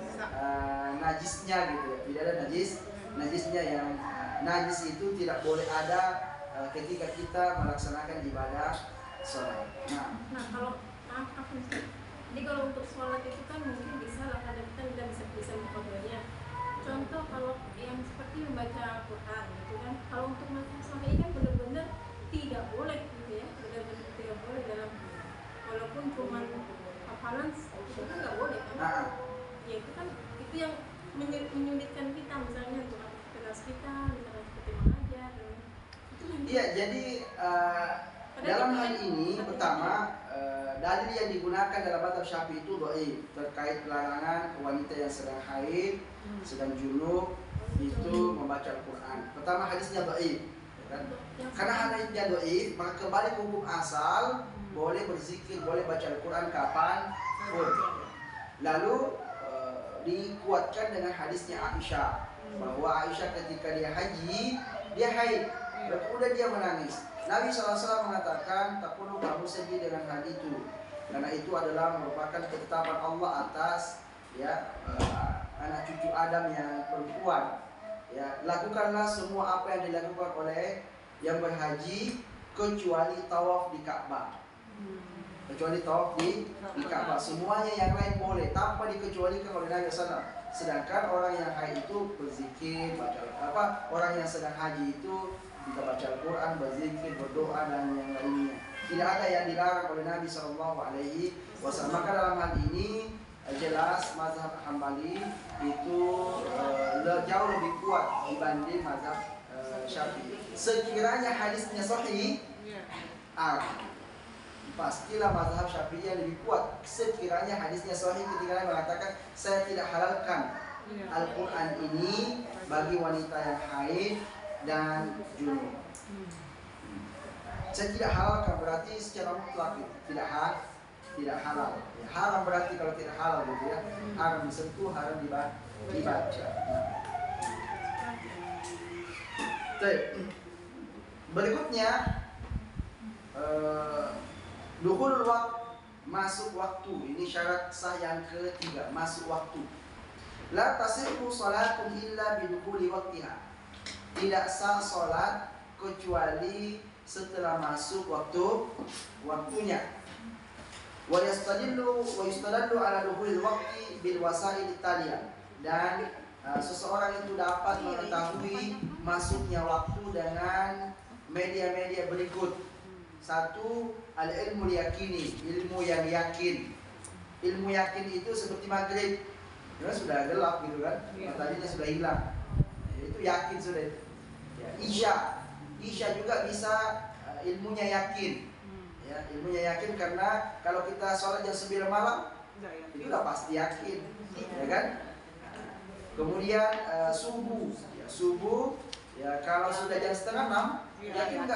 uh, najisnya gitu ya, tidak ada najis najisnya yang uh, najis itu tidak boleh ada uh, ketika kita melaksanakan ibadah sholat. Nah, nah kalau maaf aku jadi kalau untuk sholat itu kan mungkin bisa lah kadang kita tidak bisa bisa mengkodenya. Contoh kalau yang seperti membaca Quran gitu kan, kalau untuk mazhab Syafi'i kan benar-benar tidak boleh gitu ya, benar-benar tidak boleh dalam walaupun cuma hafalan itu kan nggak boleh kan? nah. Ya itu kan itu yang menyulitkan kita misalnya untuk aktivitas kita misalnya seperti mengajar dan itu. Iya, jadi uh, dalam hal ini pertama uh, dalil yang digunakan dalam mazhab Syafi'i itu dhaif terkait larangan wanita yang sedang haid, hmm. sedang junub itu membaca Al-Quran. Pertama hadisnya dhaif, ya kan? Karena hadisnya dhaif, maka kembali ke hukum asal, hmm. boleh berzikir, boleh baca Al-Quran kapan pun. Lalu uh, dikuatkan dengan hadisnya Aisyah, bahwa Aisyah ketika dia haji, dia haid, dan kemudian dia menangis. Nabi shallallahu alaihi wasallam mengatakan, tak perlu kamu sedih dengan hal itu, karena itu adalah merupakan ketetapan Allah atas ya uh, anak cucu Adam yang perempuan. Ya, lakukanlah semua apa yang dilakukan oleh yang berhaji kecuali tawaf di Ka'bah. Kecuali tawaf di, di Ka'bah, semuanya yang lain boleh tanpa dikecualikan oleh Nabi shallallahu alaihi wasallam. Sedangkan orang yang haid itu berzikir, baca apa? Orang yang sedang haji itu kita baca Al-Quran, berzikir, berdoa dan yang lainnya. Tidak ada yang dilarang oleh Nabi shallallahu alaihi wasallam. Maka dalam hal ini jelas mazhab Hambali itu uh, jauh lebih kuat dibanding mazhab uh, Syafi'i. Sekiranya hadisnya sahih, ah, pastilah mazhab Syafi'i yang lebih kuat. Sekiranya hadisnya sahih ketika mengatakan saya tidak halalkan Al-Quran ini bagi wanita yang haid dan junub. Saya tidak halalkan berarti secara mutlak tidak halal, tidak halal. Ya, haram berarti kalau tidak halal gitu ya. Haram disentuh, haram dibaca. Nah. Berikutnya uh, dukhulul waqt masuk waktu. Ini syarat sah yang ketiga, masuk waktu. La tasihhu salatun illa bidukhuli waqtiha. Tidak sah salat kecuali setelah masuk waktu waktunya. Wa yastadillu wa yastadallu ala dukhulil waqti bil wasail taliyah. Dan uh, seseorang itu dapat mengetahui masuknya waktu dengan media-media berikut. Satu, al-ilmu yakini, ilmu yang yakin. Ilmu yakin itu seperti maghrib, ya, sudah gelap gitu kan, mataharinya sudah hilang, ya, itu yakin sudah. Ya, isya, isya juga bisa uh, ilmunya yakin. Ya, ilmunya yakin karena kalau kita sholat jam sembilan malam, itu udah pasti yakin, ya kan? Kemudian uh, subuh, ya, subuh, ya kalau sudah jam setengah enam, yakin nggak?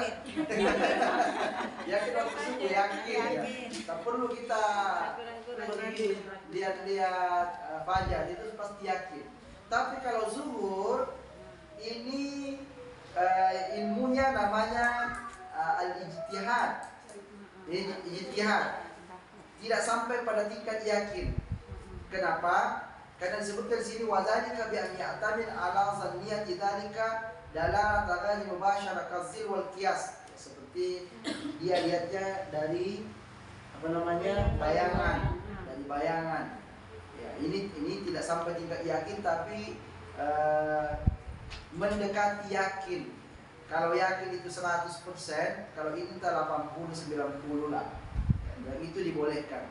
Yakin waktu subuh, yakin ya. Tak perlu kita pergi lihat-lihat uh, fajar, itu pasti yakin. Tapi kalau zuhur, ini uh, ilmunya namanya uh, al-ijtihad. Ijtihad, tidak sampai pada tingkat yakin. Kenapa? Karena disebutkan sini wadzalika bi an ya'tamin ala zanniyati dzalika dalalata ghani mubasyarah kazil wal qiyas. Seperti dia lihatnya dari apa namanya? bayangan, dari bayangan. Ya, ini ini tidak sampai tingkat yakin tapi uh, mendekati yakin. Kalau yakin itu seratus persen, kalau ini entah delapan puluh sembilan puluh lah. Dan itu dibolehkan.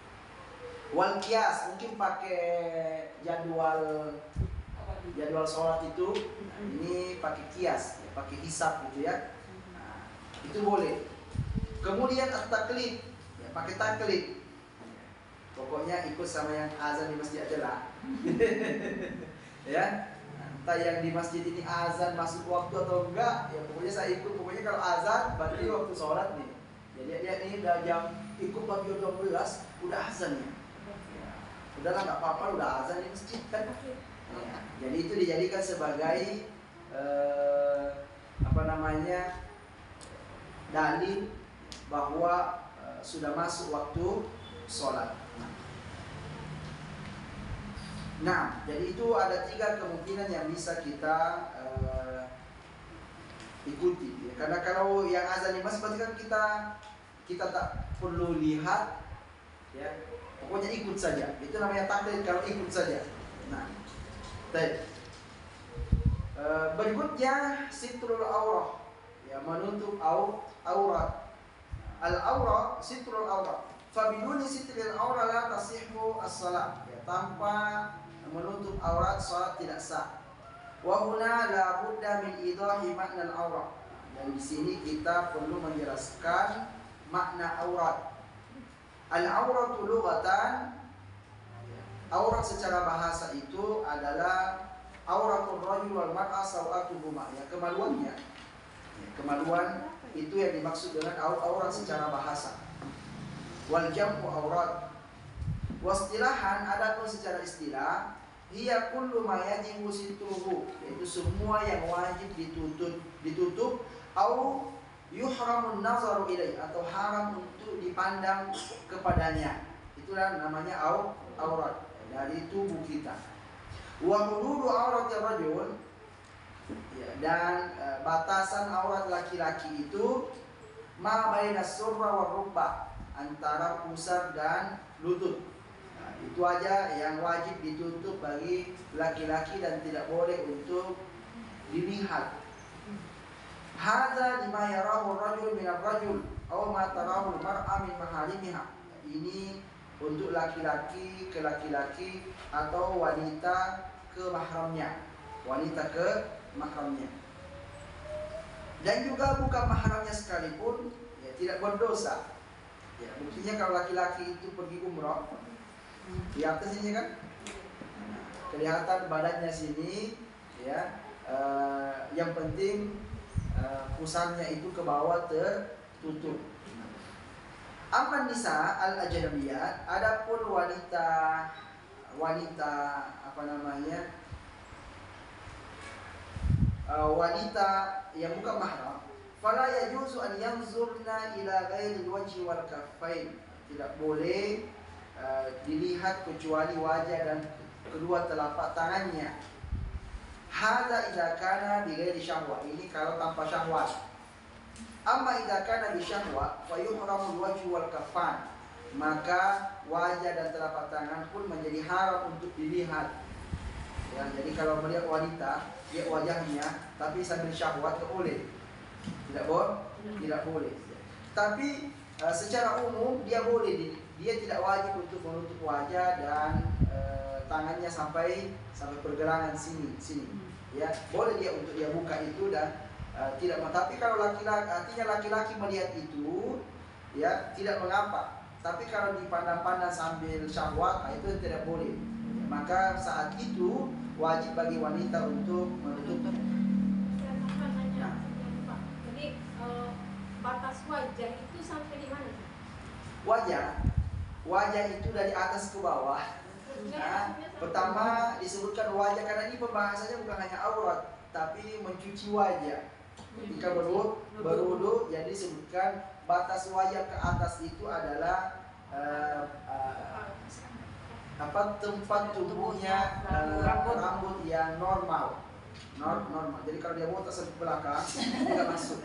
Wal qiyas, mungkin pakai jadwal jadwal sholat itu, ini pakai qiyas, ya, pakai hisab gitu ya. Nah, itu boleh. Kemudian at-taqlid, ya, pakai taklid. Pokoknya ikut sama yang azan di masjid aja lah. Ya. Entah yang di masjid ini azan masuk waktu atau enggak, ya pokoknya saya ikut. Pokoknya kalau azan berarti waktu sholat nih. Jadi dia ini udah jam ikut pagi dua belas udah azan ya. Ya. Udahlah nggak apa-apa, udah azan di masjid kan. Ya. Jadi itu dijadikan sebagai eh, apa namanya dalil bahwa eh, sudah masuk waktu sholat. Nah, jadi itu ada tiga kemungkinan yang bisa kita uh, ikuti. Ya. Karena kalau yang azan di masjid berarti kan kita kita tak perlu lihat, ya. Pokoknya ikut saja. Itu namanya taklid kalau ikut saja. Nah, baik. Uh, berikutnya sitrul aurah, ya, menutup au, aurat. Al aurah sitrul aurah. Fabiduni sitril aurah la tasihhu as-salat. Ya, tanpa menutup aurat salat tidak sah. Wa huna la budda min idahi makna al-aurat. Dan di sini kita perlu menjelaskan makna aurat. Al-auratu lughatan, aurat secara bahasa itu adalah auratul rajul wal mar'a sawatuhuma, ya, kemaluannya. Ya, kemaluan itu yang dimaksud dengan aurat secara bahasa. Wal jam'u aurat. Wastilahan, adapun secara istilah, hiya kullu ma yajibu sitruhu, yaitu semua yang wajib ditutup, ditutup, au yuhramun nazaru ilai, atau haram untuk dipandang kepadanya. Itulah namanya au, aurat dari tubuh kita. Wa hududu auratir rajul, ya, dan e, batasan aurat laki-laki itu ma bainas surra war rukbah, antara pusar dan lutut. Nah, itu aja yang wajib ditutup bagi laki-laki dan tidak boleh untuk dilihat. Hadza lima yarahu rajul min ar-rajul aw ma tarahu al-mar'a min maharimiha. Ini untuk laki-laki ke laki-laki atau wanita ke mahramnya, wanita ke mahramnya. Dan juga bukan mahramnya sekalipun, ya, tidak berdosa. Ya, buktinya kalau laki-laki itu pergi umrah, di atas ini kan kelihatan badannya sini, ya, uh, yang penting uh, pusarnya itu ke bawah tertutup. Aman nisa al ajnabiyat, adapun wanita wanita apa namanya uh, wanita yang bukan mahram, fala yajuzu an yanzurna ila ghairi wajhi wal kaffain. tidak boleh uh, dilihat kecuali wajah dan kedua telapak tangannya. Hadza idza kana bighairi syahwat. Ini kalau tanpa syahwat. Amma idza kana bi syahwat fa yuhramul wajhu wal kaffan. Maka wajah dan telapak tangan pun menjadi haram untuk dilihat. Ya, jadi kalau melihat wanita, lihat wajahnya tapi sambil syahwat tak boleh. Tidak boleh, tidak boleh. Tapi uh, secara umum dia boleh, dia tidak wajib untuk menutup wajah dan uh, tangannya sampai sampai pergelangan sini, sini. Ya, boleh dia untuk dia buka itu dan uh, tidak. Tapi kalau laki-laki, artinya laki-laki melihat itu, ya tidak mengapa. Tapi kalau dipandang-pandang sambil syahwat, nah, itu tidak boleh. Ya, maka saat itu wajib bagi wanita untuk menutup. Nah. Jadi uh, batas wajah itu sampai di mana? Wajah, wajah itu dari atas ke bawah. Nah, pertama disebutkan wajah karena ini pembahasannya bukan hanya aurat, tapi mencuci wajah. Ketika berwudu, berwudu, jadi disebutkan batas wajah ke atas itu adalah uh, uh, apa tempat tubuhnya uh, rambut yang normal, Nor normal. Jadi kalau dia botak sampai belakang, tidak masuk.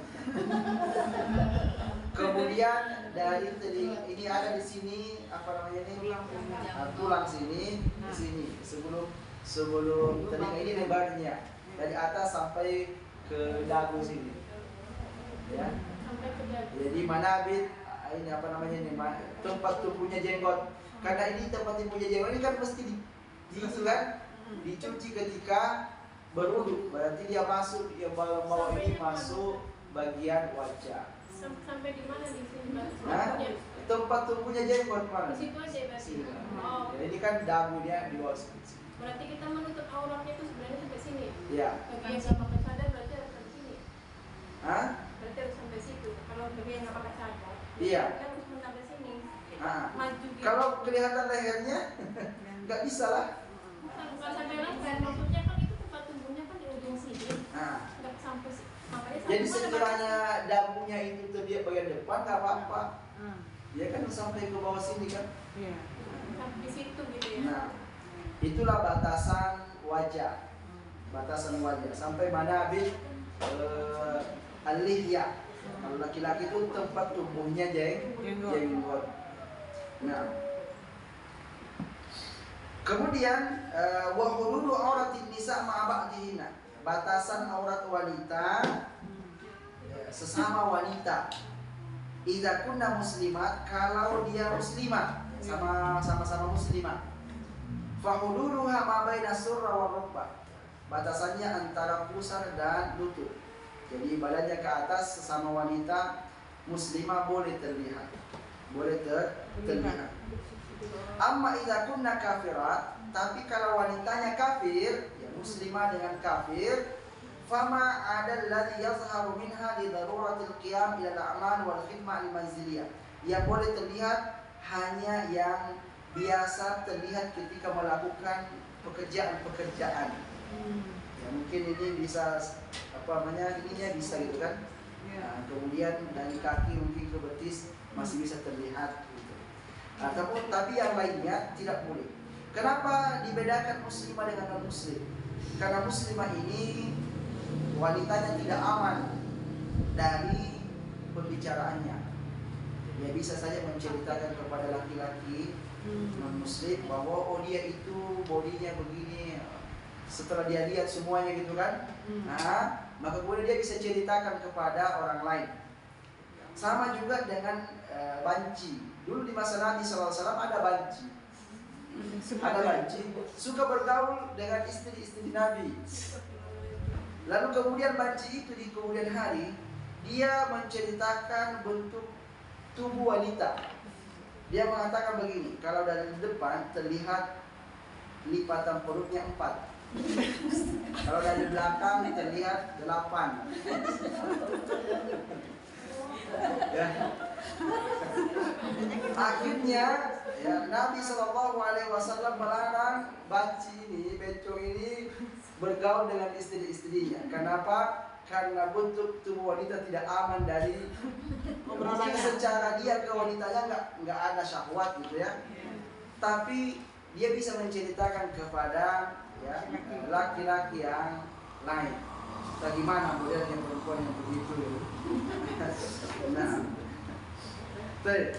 Kemudian dari telinga ini ada di sini apa namanya ini tulang, uh, tulang sini, di sini sebelum sebelum telinga ini lebarnya dari atas sampai ke dagu sini, ya. Jadi manabit ini apa namanya ini tempat tumbuhnya jenggot. Karena ini tempat tumbuhnya jenggot ini kan mesti di, di itu kan dicuci ketika berwudu. Berarti dia masuk, dia bawa ini masuk bagian wajah. Sampai di mana di sini? Nah, tempat tumbuhnya jenggot mana? Di situ aja berarti. Oh. Jadi ini kan dagunya di bawah sini. Berarti kita menutup auratnya itu sebenarnya sampai sini. Iya. Bagian yang pakai cadar berarti harus sampai sini. Hah? Berarti harus sampai situ. Kalau bagian nggak pakai cadar, iya. Kita harus sampai sini. Ah. Maju gitu. Kalau kelihatan lehernya, nggak bisa lah. Bukan, bukan sampai leher, maksudnya kan itu tempat tumbuhnya kan di ujung sini. Ah. Nggak sampai sini. Makanya Jadi sampai mana, sekiranya dagunya itu terlihat bagian depan nggak apa-apa. Hmm. Dia kan sampai ke bawah sini kan. Iya. sampai di situ gitu ya. Nah, itulah batasan wajah. Batasan wajah sampai mana habis uh, al-lihya. Kalau laki-laki itu tempat tumbuhnya jeng jenggot. Nah, kemudian wa hududu auratin nisa ma ba'dihina. Batasan aurat wanita ya, sesama wanita. Idza kunna muslimat, kalau dia muslimah, sama sama-sama muslimah. Fa hududuha ma baina surra wa rukbah. Batasannya antara pusar dan lutut. Jadi badannya ke atas sesama wanita muslimah boleh terlihat. Boleh ter terlihat. Amma idza kunna kafirat, tapi kalau wanitanya kafir, ya muslimah dengan kafir, fama ada alladhi yazharu minha li daruratil qiyam ila al-a'mal wal khidmah al-manziliyah. Yang boleh terlihat hanya yang biasa terlihat ketika melakukan pekerjaan-pekerjaan. Ya mungkin ini bisa apa namanya ininya bisa gitu kan. Nah, kemudian dari kaki mungkin ke betis masih bisa terlihat gitu. Nah, tapi, tapi yang lainnya tidak boleh. Kenapa dibedakan muslimah dengan non muslim? Karena muslimah ini wanitanya tidak aman dari pembicaraannya. Dia bisa saja menceritakan kepada laki-laki non muslim bahwa oh dia itu bodinya begini. Setelah dia lihat semuanya gitu kan, nah maka kemudian dia bisa ceritakan kepada orang lain. Sama juga dengan e, banci. Dulu di masa Nabi shallallahu alaihi wasallam ada banci. Ada banci, suka bergaul dengan istri-istri Nabi. Lalu kemudian banci itu di kemudian hari dia menceritakan bentuk tubuh wanita. Dia mengatakan begini, kalau dari depan terlihat lipatan perutnya empat, kalau dari belakang terlihat delapan. Ya. Akhirnya ya, Nabi Shallallahu Alaihi Wasallam melarang banci ini, bencong ini bergaul dengan istri-istrinya. Kenapa? karena bentuk tubuh wanita tidak aman dari mungkin secara dia ke wanitanya nggak nggak ada syahwat gitu ya, tapi dia bisa menceritakan kepada ya laki-laki yang lain. Bagaimana modelnya perempuan yang begitu? Nah, baik.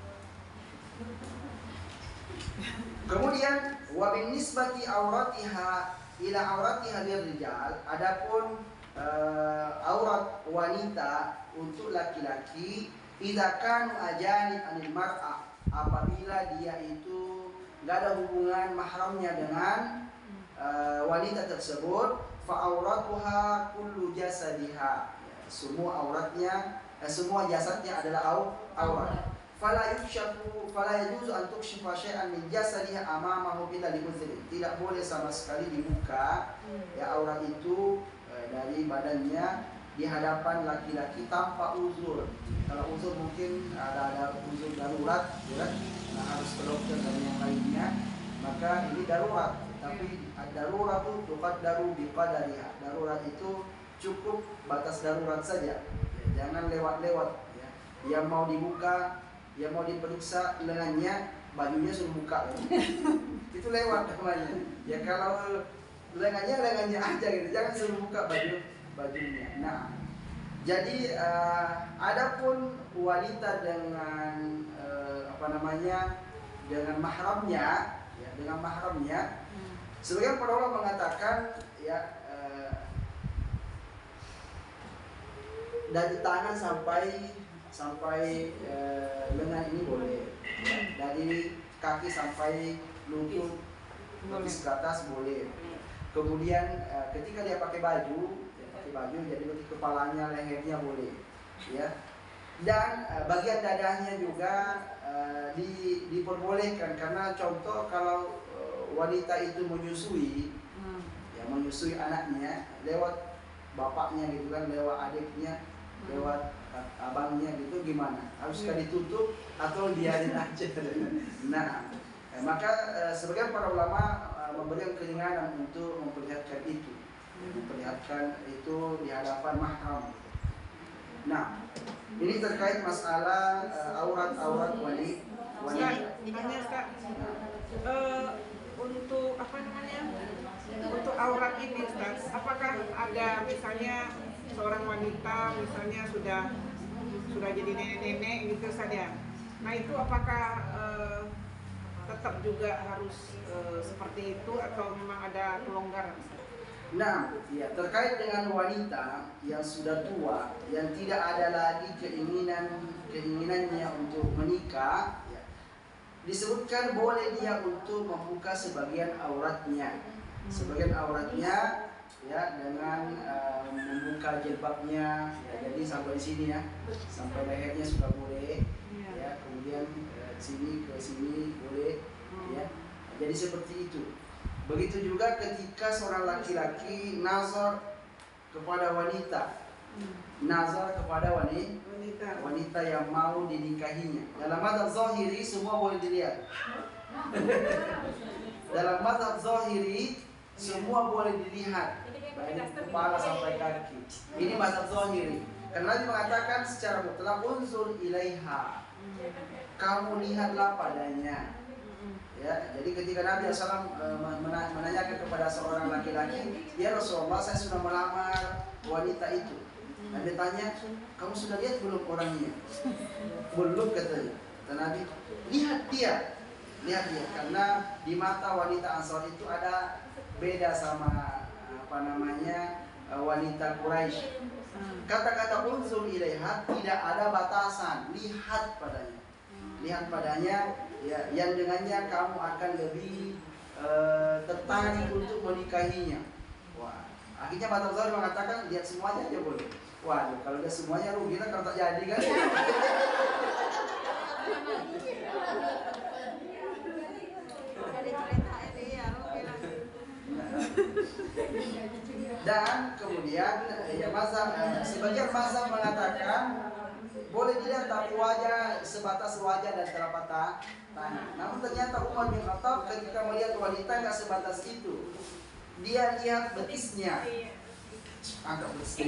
Kemudian wa bin nisbati auratiha ila auratiha lirrijal, adapun uh, aurat wanita untuk laki-laki, idza kanu ajanib anil mar'ah, apabila dia itu enggak ada hubungan mahramnya dengan uh, wanita tersebut, fa auratuha kullu jasadiha, semua auratnya eh, semua jasadnya adalah aurat. Fala yukshafu fala yajuzu an tukshifa syai'an min jasadiha amamahu illa li uzrin. Tidak boleh sama sekali dibuka ya aurat itu eh, dari badannya di hadapan laki-laki tanpa uzur. Kalau uzur mungkin ada ada uzur darurat, ya, nah harus ke dokter dan yang lainnya, maka ini darurat. Tapi darurat itu tuqaddaru biqadariha. Darurat itu cukup batas darurat saja. Ya, jangan lewat-lewat ya. Yang mau dibuka, yang mau diperiksa lengannya, bajunya suruh buka ya. Itu lewat namanya. Ya kalau lengannya lengannya aja gitu, jangan suruh buka baju bajunya. Nah, jadi uh, adapun wanita dengan uh, apa namanya dengan mahramnya, ya, dengan mahramnya, sebagian para ulama mengatakan ya uh, dari tangan sampai sampai uh, lengan ini boleh, ya. Dari kaki sampai lutut ke atas boleh. Kemudian uh, ketika dia pakai baju, dia pakai baju, jadi berarti kepalanya, lehernya boleh, ya. Dan uh, bagian dadahnya juga uh, di, diperbolehkan, karena contoh kalau uh, wanita itu menyusui, hmm. ya menyusui anaknya lewat bapaknya gitu kan, lewat adiknya, hmm. lewat abangnya gitu, gimana? Haruskah ditutup atau biarin aja? Nah, eh, maka eh, sebagian para ulama memberikan keringanan untuk memperlihatkan itu, memperlihatkan itu di hadapan mahram. Nah, ini terkait masalah uh, aurat-aurat wanita. Wanita. Tanya Ustaz, uh, untuk apa namanya? Untuk aurat ini Ustaz, apakah ada misalnya seorang wanita misalnya sudah sudah jadi nenek-nenek gitu saja. Nah itu apakah uh, tetap juga harus uh, seperti itu atau memang ada kelonggaran? Nah, ya, terkait dengan wanita yang sudah tua, yang tidak ada lagi keinginan keinginannya untuk menikah, ya, disebutkan boleh dia untuk membuka sebagian auratnya, sebagian auratnya, ya, dengan uh, membuka jilbabnya, ya, jadi sampai sini ya, sampai lehernya sudah boleh, ya, kemudian uh, sini ke sini boleh, ya, jadi seperti itu. Begitu juga ketika seorang laki-laki nazar kepada wanita, nazar kepada wanita, wanita yang mau dinikahinya. Dalam mazhab zahiri semua boleh dilihat. Dalam mazhab zahiri semua boleh dilihat, baik kepala sampai kaki. Ini mazhab zahiri. Karena Nabi mengatakan secara mutlak unzur ilaiha, kamu lihatlah padanya. Ya, jadi ketika Nabi shallallahu alaihi wasallam menanyakan kepada seorang laki-laki, ya Rasulullah, saya sudah melamar wanita itu. Nabi tanya, kamu sudah lihat belum orangnya? Belum, katanya. Dan Nabi, lihat dia, lihat dia, karena di mata wanita Ansar itu ada beda sama apa namanya wanita Quraisy. Kata-kata unzur ilaiha tidak ada batasan, lihat padanya. Lihat padanya, ya, yang dengannya kamu akan lebih uh, tertarik untuk menikahinya. Wah, akhirnya Batal Zahir mengatakan lihat semuanya aja boleh. Waduh, kalau lihat semuanya rugi lah kalau tak jadi kan. Dan kemudian ya mazhab, sebagian mazhab mengatakan boleh dilihat tapi wajah sebatas wajah dan telapak tangan. Namun ternyata Umar bin Khattab ketika melihat wanita nggak sebatas itu, dia lihat betisnya. angkat besi.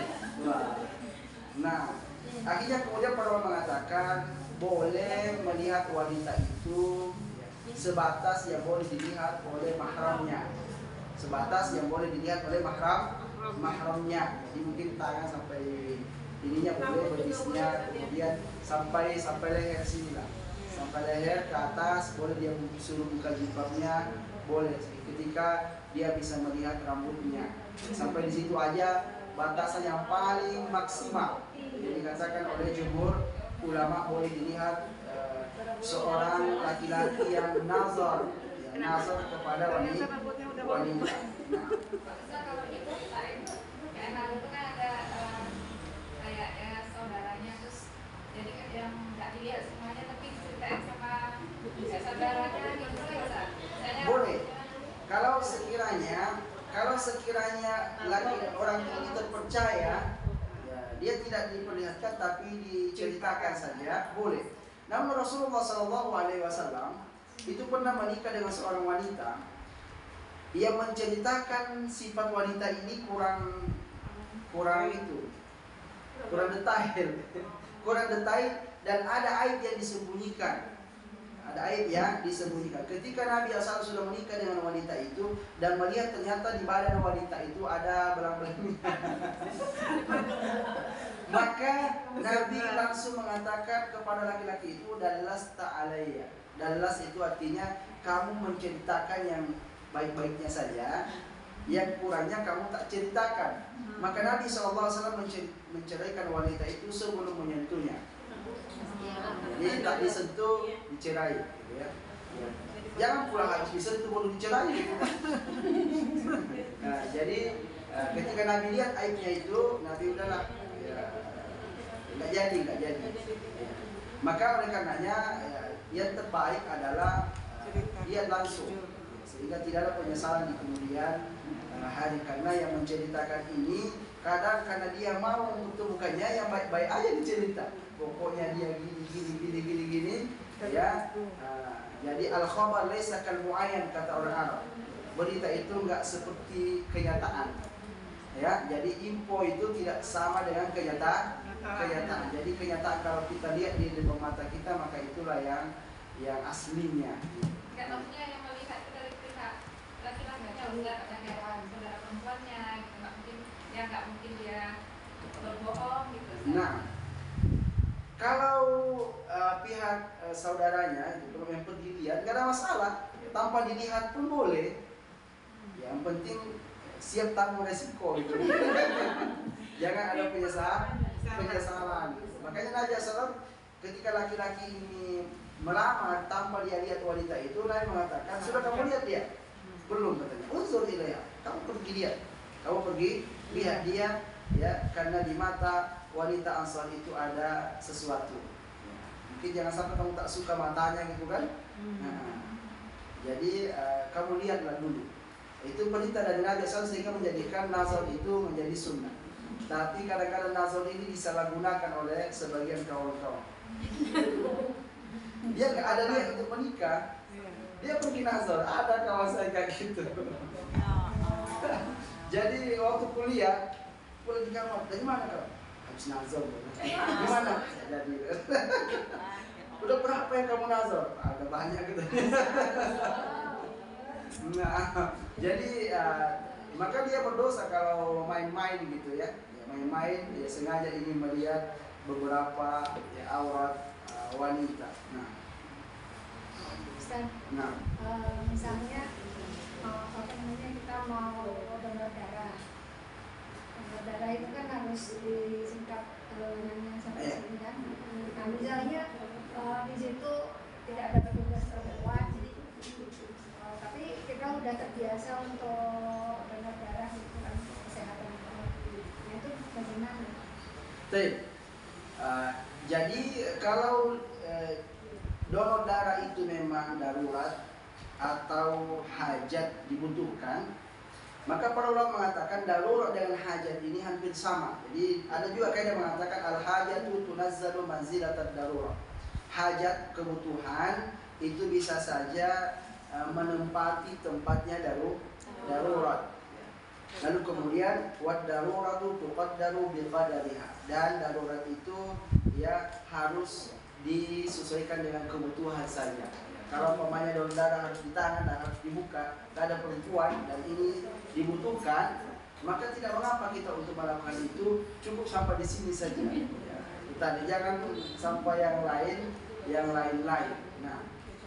Nah, akhirnya kemudian para ulama mengatakan boleh melihat wanita itu sebatas yang boleh dilihat oleh mahramnya, sebatas yang boleh dilihat oleh mahram mahramnya. Jadi mungkin tangan sampai ininya boleh, betisnya, kemudian sampai sampai leher sini lah, sampai leher ke atas boleh, dia suruh buka jilbabnya boleh, ketika dia bisa melihat rambutnya. Sampai di situ aja batasan yang paling maksimal yang dikatakan oleh jumhur ulama boleh dilihat uh, seorang laki-laki yang nazar, ya, nazar kepada wanita. wanita. Nah, kalau itu kayak lalu itu kan ada uh, kayak ya saudaranya, terus jadi yang nggak dilihat semuanya tapi ceritain sama ya, saudaranya gitu ya. Boleh. Kalau sekiranya kalau sekiranya laki orang ini terpercaya, ya, dia tidak diperlihatkan tapi diceritakan saja, boleh. Namun Rasulullah shallallahu alaihi wasallam itu pernah menikah dengan seorang wanita. Ia menceritakan sifat wanita ini kurang kurang itu, kurang detail, kurang detail dan ada aib yang disembunyikan. Ada aib yang disembunyikan. Ketika Nabi asal sudah menikah dengan wanita itu dan melihat ternyata di badan wanita itu ada belang-belangnya, maka Nabi langsung mengatakan kepada laki-laki itu, dallas ta'alayya. Dallas itu artinya kamu menceritakan yang baik-baiknya saja, yang kurangnya kamu tak ceritakan. Maka Nabi shallallahu alaihi wasallam menceraikan wanita itu sebelum menyentuhnya. Jadi tak disentuh dicerai, gitu ya. Ya. Jangan pula harus disentuh baru dicerai. Gitu. Nah, jadi uh, ketika Nabi lihat aibnya itu, Nabi udahlah, ya, nggak jadi, nggak jadi. Ya. Maka oleh karenanya ya, yang terbaik adalah uh, lihat langsung, sehingga tidak ada penyesalan di kemudian uh, hari. Karena yang menceritakan ini kadang karena dia mau untuk temukannya yang baik-baik aja dicerita. Pokoknya dia gini gini gini gini gini ya. Uh, jadi al khabar laisa kal muayyan kata orang Arab. Berita itu enggak seperti kenyataan. Ya, jadi info itu tidak sama dengan kenyataan. Kenyataan. Jadi kenyataan kalau kita lihat di depan mata kita maka itulah yang yang aslinya. Enggak maksudnya yang melihat itu dari pihak laki-lakinya, enggak ada kayak saudara perempuannya, enggak mungkin ya enggak mungkin dia berbohong gitu. Nah, kalau uh, pihak uh, saudaranya itu kalau yang pergi lihat nggak ada masalah, tanpa dilihat pun boleh. Yang penting siap tanggung resiko gitu. Jangan ada penyesalan, penyesalan. Gitu. Makanya Nabi Sallam ketika laki-laki ini melamar tanpa dia lihat wanita itu, Nabi mengatakan sudah kamu lihat dia? Belum katanya. Unsur ilaiha, kamu pergi lihat, kamu pergi lihat dia ya, karena di mata wanita Ansar itu ada sesuatu. Mungkin jangan sampai kamu tak suka matanya gitu kan. Nah, jadi uh, kamu lihatlah dulu. Itu perintah dari Nabi shallallahu alaihi wasallam sehingga menjadikan nazar itu menjadi sunnah. Tapi kadang-kadang nazar ini disalahgunakan oleh sebagian kawan-kawan. Dia nggak ada niat untuk menikah, dia pergi nazar. Ada kawan saya kayak gitu. Jadi waktu kuliah, kuliah di kamar, dari mana kau? Habis nazar. Gimana? Jadi, udah berapa yang kamu nazar? Ada banyak gitu. Nah, jadi uh, maka dia berdosa kalau main-main gitu ya. Ya main-main, dia sengaja ingin melihat beberapa ya, aurat uh, wanita. Nah, Ustaz, nah. uh, misalnya uh, apa namanya kita mau donor darah. Donor darah itu kan harus disingkat namanya sampai sini kan. Nah, misalnya uh, di situ tidak ada petugas perempuan, uh, tapi kita udah terbiasa untuk donor darah gitu kan, kesehatan itu. Nah, itu bagaimana? Baik. Uh, jadi kalau uh, donor darah itu memang darurat atau hajat dibutuhkan, maka para ulama mengatakan darurat dengan hajat ini hampir sama. Jadi ada juga kaidah mengatakan al hajatu tunazzalu manzilatad darurat. Hajat kebutuhan itu bisa saja uh, menempati tempatnya daru, darurat. Lalu kemudian wad daruratu tuqaddaru biqadariha, dan darurat itu ya harus disesuaikan dengan kebutuhan saja. Kalau umpamanya donor darah harus ditahan dan harus dibuka, tidak ada perempuan dan ini dibutuhkan, maka tidak mengapa kita untuk melakukan itu, cukup sampai di sini saja. Ya, tadi jangan sampai yang lain, yang lain-lain. Nah,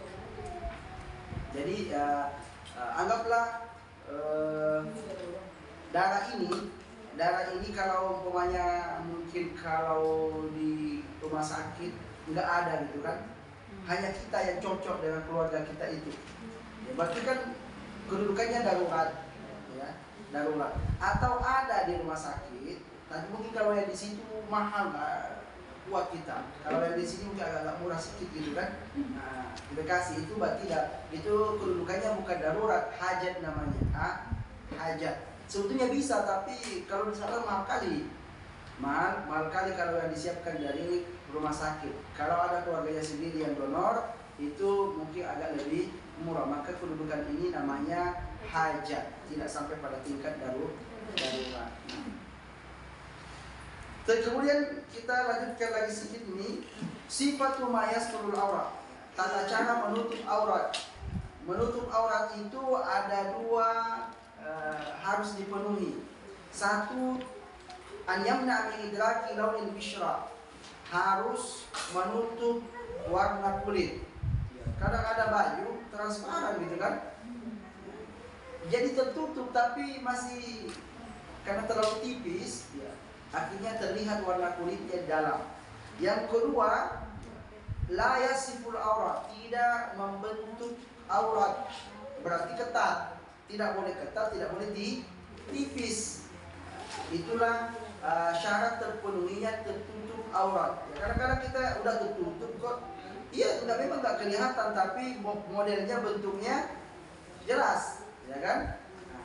jadi uh, uh, anggaplah uh, darah ini, darah ini kalau umpamanya mungkin kalau di rumah sakit nggak ada gitu kan, hanya kita yang cocok dengan keluarga kita itu. Ya, berarti kan kedudukannya darurat, ya, darurat. Atau ada di rumah sakit, tapi mungkin kalau yang di situ mahal nggak buat kita. Kalau yang di sini mungkin agak murah sedikit gitu kan. Nah, kita kasih itu berarti dah, itu kedudukannya bukan darurat, hajat namanya. Ha? Hajat. Sebetulnya bisa, tapi kalau misalkan mahal kali, mahal, mahal kali kalau yang disiapkan dari rumah sakit. Kalau ada keluarganya sendiri yang donor, itu mungkin agak lebih murah. Maka kedudukan ini namanya hajat, tidak sampai pada tingkat darurat. darurat. Dan kemudian kita lanjutkan lagi sedikit ini, sifat lumayas perlu aurat, tata cara menutup aurat. Menutup aurat itu ada dua uh, harus dipenuhi. Satu, an yamna min idraki launil bishra, harus menutup warna kulit. Kadang ada baju transparan gitu kan, jadi tertutup tapi masih karena terlalu tipis, ya, akhirnya terlihat warna kulitnya dalam. Yang kedua, la yasiful aurat, tidak membentuk aurat, berarti ketat. Tidak boleh ketat, tidak boleh di tipis. Itulah uh, syarat terpenuhinya tertutup aurat. Ya, kadang-kadang kita udah tertutup kok, iya udah memang nggak kelihatan, tapi modelnya bentuknya jelas, ya kan? Nah,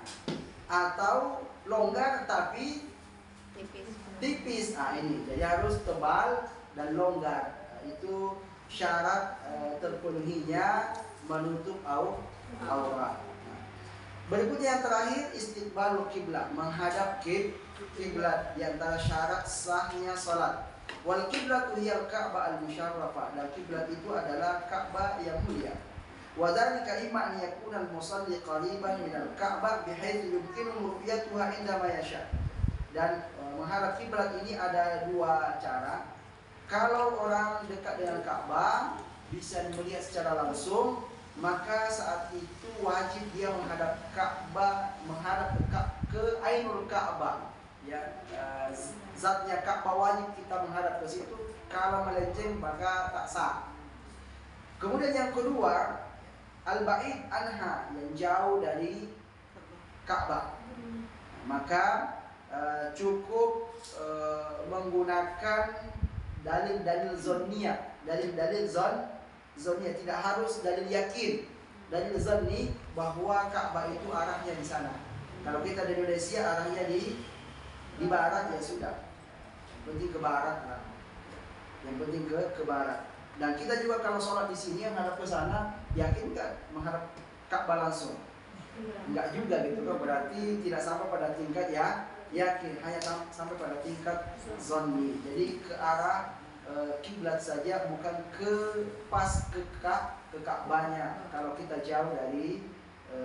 atau longgar tapi tipis. tipis. Nah ini, jadi harus tebal dan longgar. Nah, itu syarat uh, terpenuhinya menutup aurat. Nah, berikutnya yang terakhir, istiqbalul kiblat, menghadap kiblat, di antara syarat sahnya salat. Wal kiblatu hiyal Ka'bah al-musyarrafah, dan kiblat itu adalah Ka'bah yang mulia. Wa dzalika imma an yakuna al-musalli qariban min al-Ka'bah bihaitsu yumkinu ru'yatuha indama yasha. Dan e, menghadap kiblat ini ada dua cara. Kalau orang dekat dengan Ka'bah bisa melihat secara langsung, maka saat itu wajib dia menghadap Ka'bah, menghadap ke, ke Ainul Ka'bah. Ya, uh, zatnya Ka'bah wajib kita menghadap ke situ. Kalau melenceng maka tak sah. Kemudian yang kedua, al-ba'id anha, yang jauh dari Ka'bah. Maka uh, cukup uh, menggunakan dalil-dalil zonnia, dalil-dalil zon, zonnia, tidak harus dalil yakin. Dalil zonni bahwa Ka'bah itu arahnya di sana. Kalau kita di Indonesia arahnya di di barat, ya sudah, penting ke barat lah, yang penting ke ke barat. Dan kita juga kalau sholat di sini yang menghadap ke sana, yakin kan menghadap Ka'bah langsung? Enggak juga gitu kan, berarti tidak sampai pada tingkat ya yakin, hanya sampai pada tingkat zonni. Jadi ke arah e, kiblat saja, bukan ke pas ke ka, ke Ka'bahnya kalau kita jauh dari e,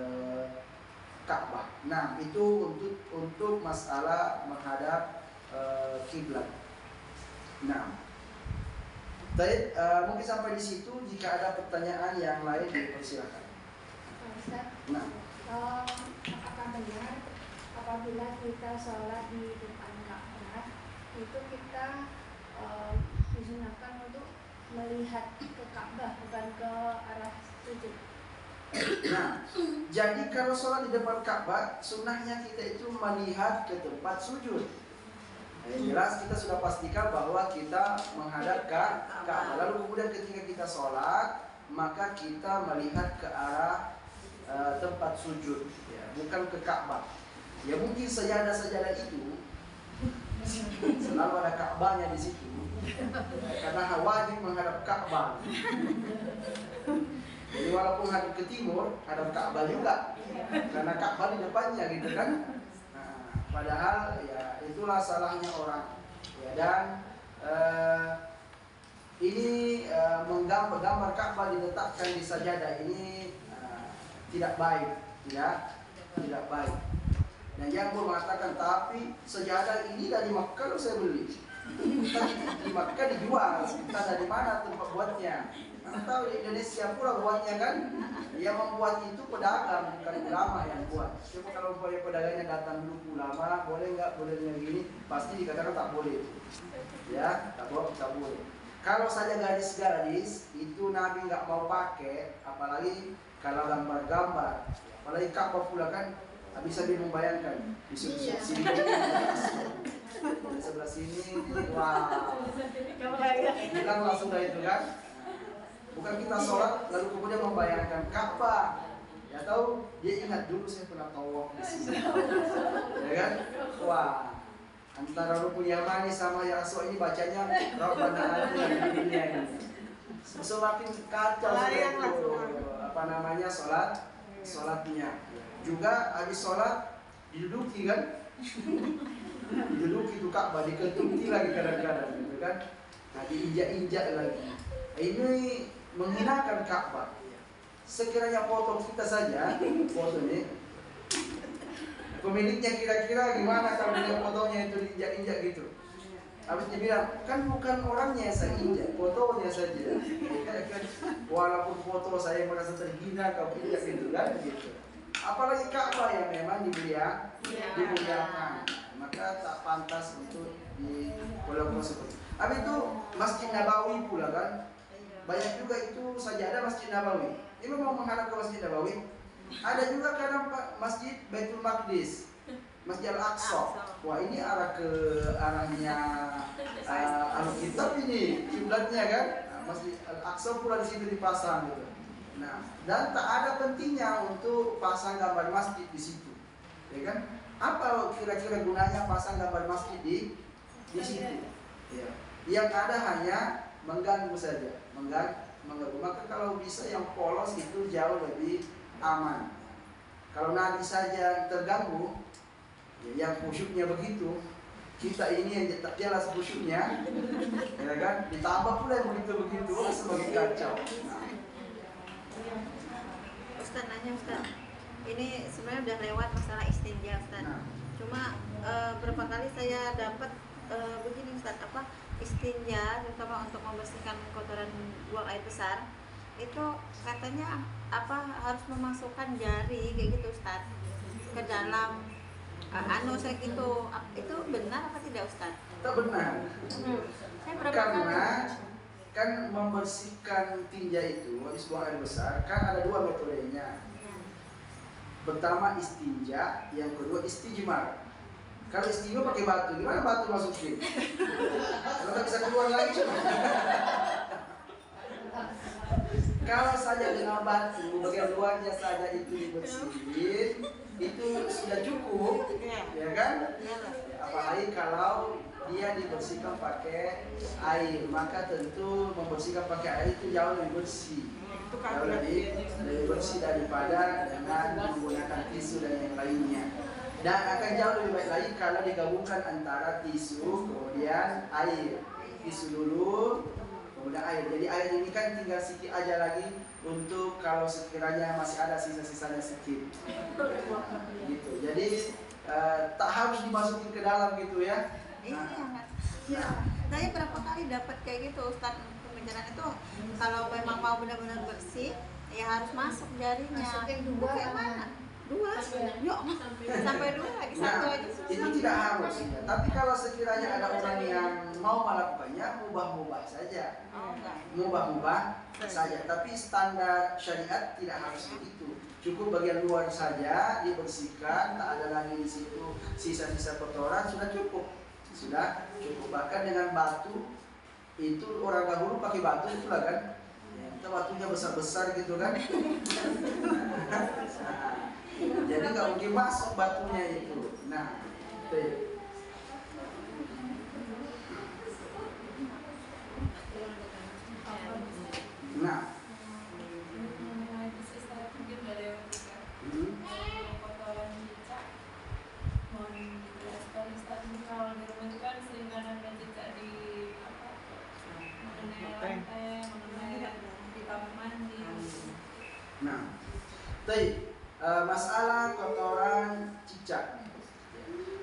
Ka'bah. Nah, itu untuk untuk masalah menghadap kiblat. Uh, nah, tadi uh, mungkin sampai di situ. Jika ada pertanyaan yang lain dipersilakan. Ustaz, nah, uh, apakah benar apabila kita sholat di depan Ka'bah itu kita uh, disunahkan untuk melihat ke Ka'bah, bukan ke arah sujud? Nah, jadi kalau sholat di depan Ka'bah, sunnahnya kita itu melihat ke tempat sujud. Nah, yang jelas kita sudah pastikan bahwa kita menghadap ke Ka'bah. Lalu kemudian ketika kita sholat, maka kita melihat ke arah uh, tempat sujud, ya, bukan ke Ka'bah. Ya mungkin sajadah-sajadah itu selalu ada Ka'bahnya di situ, karena wajib menghadap Ka'bah. Jadi walaupun hadap ke timur, hadap Ka'bah juga, karena Ka'bah di depannya gitu kan. Nah, padahal ya itulah salahnya orang. Ya, dan uh, ini uh, menggambar-gambar Ka'bah diletakkan di sajadah ini uh, tidak baik, tidak tidak baik. Nah, yang pun mengatakan tapi sajadah ini dari Makkah loh saya beli. Di Makkah dijual, entah dari mana tempat buatnya. Mana tahu di Indonesia pula buatnya kan? Yang membuat itu pedagang, bukan ulama yang buat. Coba kalau pedagangnya datang dulu ulama, boleh nggak bolehnya gini, pasti dikatakan tak boleh. Ya, tak boleh, tak boleh. Kalau saja gadis-gadis itu Nabi nggak mau pakai, apalagi kalau gambar-gambar, apalagi Ka'bah pula kan, bisa dia membayangkan di sebelah sini, di sebelah sini, wow, bilang langsung dari itu kan. Bukan kita sholat lalu kemudian membayangkan Ka'bah. Ya tahu dia ingat dulu saya pernah tawaf di sini. Ya kan? Wah, antara rukun Yamani sama Yaswa ini bacanya Rabbana atina fid dunya ini. Semakin kacau itu apa namanya sholat sholatnya. Juga habis sholat diduduki kan? Diduduki itu Ka'bah, diketuki lagi kadang-kadang gitu kan? Nah diinjak-injak lagi. Ini menghinakan Ka'bah. Sekiranya foto kita saja, foto ini, pemiliknya kira-kira gimana kalau dia fotonya itu diinjak-injak gitu. Habis dia bilang, kan bukan orangnya yang saya injak, fotonya saja. Walaupun foto saya merasa terhina, kau injak gitu kan, gitu. Apalagi Ka'bah yang memang dimulia, dimuliakan, maka tak pantas untuk diperlakukan seperti itu. Habis itu Masjid Nabawi pula kan. Banyak juga itu sajadah Masjid Nabawi. Ini memang menghadap ke Masjid Nabawi. Ada juga kadang Masjid Baitul Maqdis, Masjid Al-Aqsa. Wah ini arah ke arahnya uh, Alkitab ini kiblatnya kan. Nah, Masjid Al-Aqsa pula di situ dipasang gitu. Nah dan tak ada pentingnya untuk pasang gambar masjid di situ, ya kan? Apa kira-kira gunanya pasang gambar masjid di di situ? Ya. Yang ada hanya mengganggu saja, mengganggu, mengganggu. Maka kalau bisa yang polos itu jauh lebih aman. Kalau Nabi saja terganggu, ya, yang khusyuknya begitu, kita ini yang tak jelas khusyuknya, ya kan? Ditambah pula yang begitu-begitu, semakin kacau. Nah. Ustaz nanya Ustaz, ini sebenarnya udah lewat masalah istinja Ustaz. Nah. Cuma e, berapa kali saya dapat e, begini Ustaz, apa istinja terutama untuk membersihkan kotoran buang air besar itu katanya apa harus memasukkan jari kayak gitu Ustaz ke dalam uh, anu saya gitu. Itu benar apa tidak Ustaz? Tak benar. Hmm. Saya berapa Karena kali kan membersihkan tinja itu habis buang air besar kan ada dua metodenya. Pertama istinja, yang kedua istijmar. Kalau istimewa pakai batu, gimana batu masukin? Kalau tak bisa keluar lagi. Kalau saja dengan batu, bagian luarnya saja itu dibersihin, itu sudah cukup, ya kan? Apalagi kalau dia dibersihkan pakai air, maka tentu membersihkan pakai air itu jauh lebih bersih, jauh lebih, lebih bersih daripada dengan menggunakan tisu dan yang lainnya. Dan akan jauh lebih baik lagi kalau digabungkan antara tisu kemudian air. Tisu dulu kemudian air. Jadi air ini kan tinggal sedikit aja lagi untuk kalau sekiranya masih ada sisa-sisanya sedikit. Gitu. Jadi uh, tak harus dimasukin ke dalam gitu ya. Iya, nah, ya. Saya berapa kali dapat kayak gitu Ustaz pembicaraan itu kalau memang mau benar-benar bersih ya harus masuk jarinya. Masukin dua kayak mana? Dua, yuk sampai dua lagi satu nah, aja susah. itu tidak harus ya. Tapi kalau sekiranya ada orang yang mau melakukannya, mubah-mubah saja, Oh, enggak. mubah-mubah saja. Tapi standar syariat tidak harus begitu. Cukup bagian luar saja dibersihkan, tak ada lagi di situ sisa-sisa kotoran, sudah cukup, sudah cukup. Bahkan dengan batu itu orang dahulu pakai batu itulah kan, kita batunya besar-besar gitu kan. Jadi nggak mungkin masuk batunya itu. Nah, itu. Nah, mungkin dari yang ketiga, hmm. kotoran cicak, mohon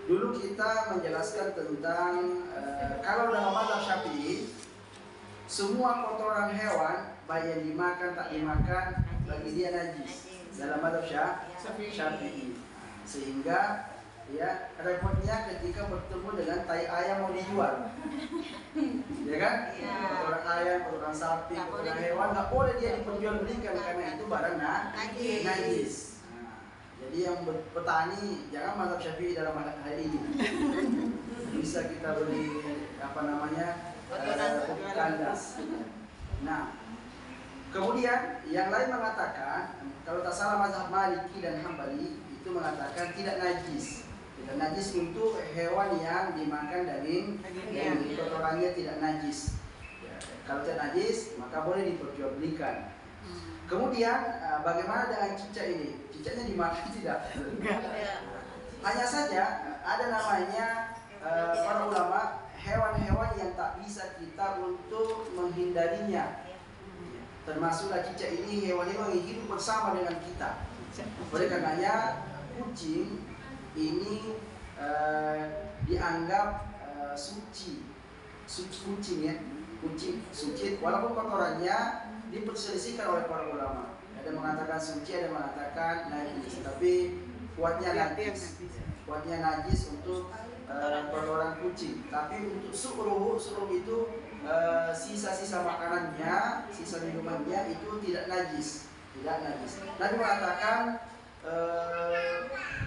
Dulu kita menjelaskan tentang uh, kalau dalam mazhab Syafi'i semua kotoran hewan baik yang dimakan tak dimakan bagi dia najis dalam mazhab Syafi'i. Sehingga ya repotnya ketika bertemu dengan tai ayam mau dijual, ya kan? Ya. Kotoran ayam, kotoran sapi, Nggak kotoran boleh. hewan nggak boleh dia diperjualbelikan karena itu barang nah, Najis. najis. Nah, jadi yang ber- petani jangan mazhab Syafi'i dalam hal ini. Bisa kita beli apa namanya eh, pupuk kandas. Nah, kemudian yang lain mengatakan kalau tak salah mazhab Maliki dan Hambali itu mengatakan tidak najis. Tidak najis untuk hewan yang dimakan daging, daging kotorannya tidak najis. Ya, kalau tidak najis maka boleh diperjualbelikan. Kemudian eh, bagaimana dengan cicak ini? Cicaknya dimakan tidak? Ya. Hanya saja ada namanya eh, para ulama hewan-hewan yang tak bisa kita untuk menghindarinya. Termasuklah cicak ini hewan-hewan yang hidup bersama dengan kita. Oleh karenanya kucing ini eh, dianggap eh, suci, suci kucing ya, kucing suci. Walaupun kotorannya diperselisihkan oleh para ulama. Ada yang mengatakan suci, ada yang mengatakan najis. Tapi kuatnya najis, kuatnya najis untuk uh, kotoran kucing. Tapi untuk suruh, suruh itu uh, sisa-sisa makanannya, sisa minumannya itu tidak najis, tidak najis. Nabi mengatakan uh,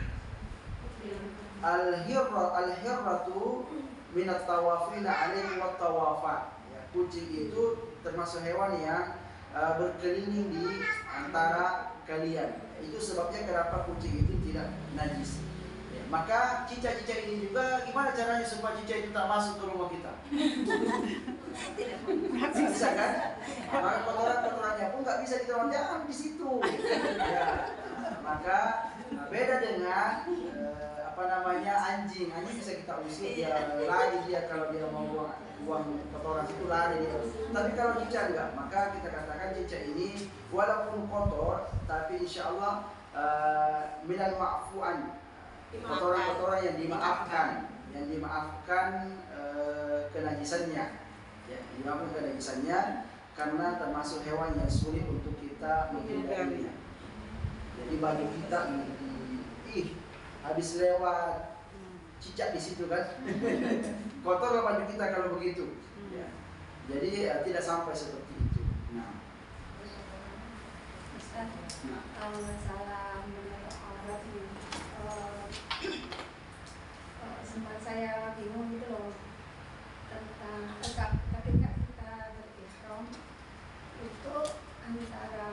al-hirra al-hirratu minat tawafina alaihi wa tawafat. Ya, kucing itu termasuk hewan yang uh, berkeliling di antara kalian. Itu sebabnya kenapa kucing itu tidak najis. Ya, maka cicak-cicak ini juga gimana caranya supaya cicak itu tak masuk ke rumah kita? Nggak bisa kan? Maka kotoran-kotorannya pun nggak bisa kita jangan di situ. Ya, maka nah, beda dengan uh, apa namanya anjing. Anjing bisa kita usir, dia lari dia kalau dia mau buang, buang kotoran itu lari dia. Tapi kalau cicak enggak, maka kita katakan cicak ini walaupun kotor, tapi insya Allah uh, minal ma'fuan, kotoran-kotoran yang dimaafkan, yang dimaafkan uh, kenajisannya, ya, dimaafkan kenajisannya karena termasuk hewan yang sulit untuk kita menghindarinya. Jadi bagi kita ih habis lewat cicak di situ kan, kotor baju kita kalau begitu. Ya. Jadi uh, tidak sampai seperti itu. Nah, Ustaz, nah. kalau masalah mengenai aurat ini, uh, uh, sempat saya bingung gitu loh tentang ketika ketika kita berihram itu antara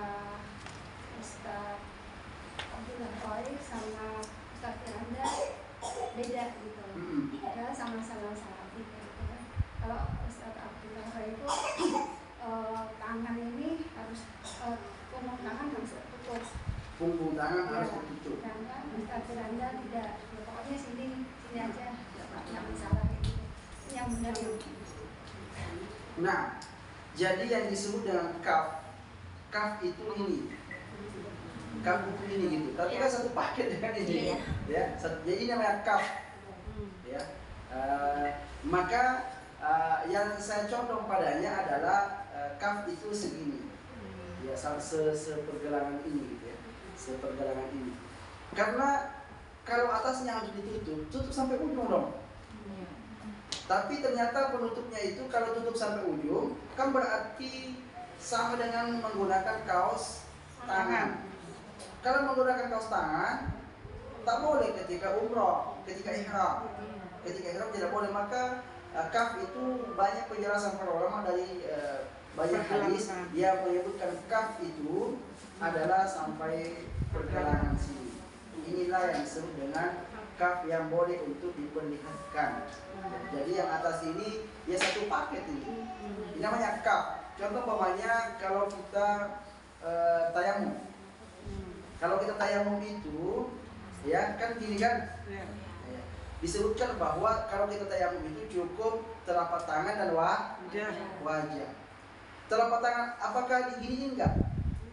Ustaz Abdullah Khair sama Ustaz Firanda beda gitu loh. Mm-hmm. Ya sama-sama salafi gitu kan. Kalau Ustaz Abdullah Khair itu uh, tangan ini harus uh, punggung tangan harus tertutup. Punggung tangan harus Ya, tertutup. sedangkan Ustaz Firanda tidak. Ya, pokoknya sini sini aja nggak masalah gitu. Ini yang benar ya. Nah, jadi yang disebut dengan kaf, kaf itu ini, kaf itu ini gitu. Tapi kan satu paket dengan ini, Iya. ya. Satu, jadi ini namanya kaf, ya. Uh, maka uh, yang saya condong padanya adalah uh, kaf itu segini, ya, se sepergelangan ini, gitu ya, sepergelangan ini. Karena kalau atasnya harus ditutup, tutup sampai ujung dong. Tapi ternyata penutupnya itu kalau tutup sampai ujung kan berarti sama dengan menggunakan kaos tangan. Kalau menggunakan kaos tangan tak boleh ketika umroh, ketika ihram. Ketika ihram tidak boleh, maka uh, kaf itu banyak penjelasan para ulama dari uh, banyak hadis yang menyebutkan kaf itu adalah sampai pergelangan sini. Inilah yang disebut dengan kaf yang boleh untuk diperlihatkan. Jadi yang atas ini ya satu paket ini. Ini namanya kaf. Contoh umpamanya kalau kita uh, tayamum. Kalau kita tayamum itu ya kan gini kan? Ya. Disebutkan bahwa kalau kita tayamum itu cukup telapak tangan dan wajah. Wajah. Telapak tangan apakah diginiin enggak?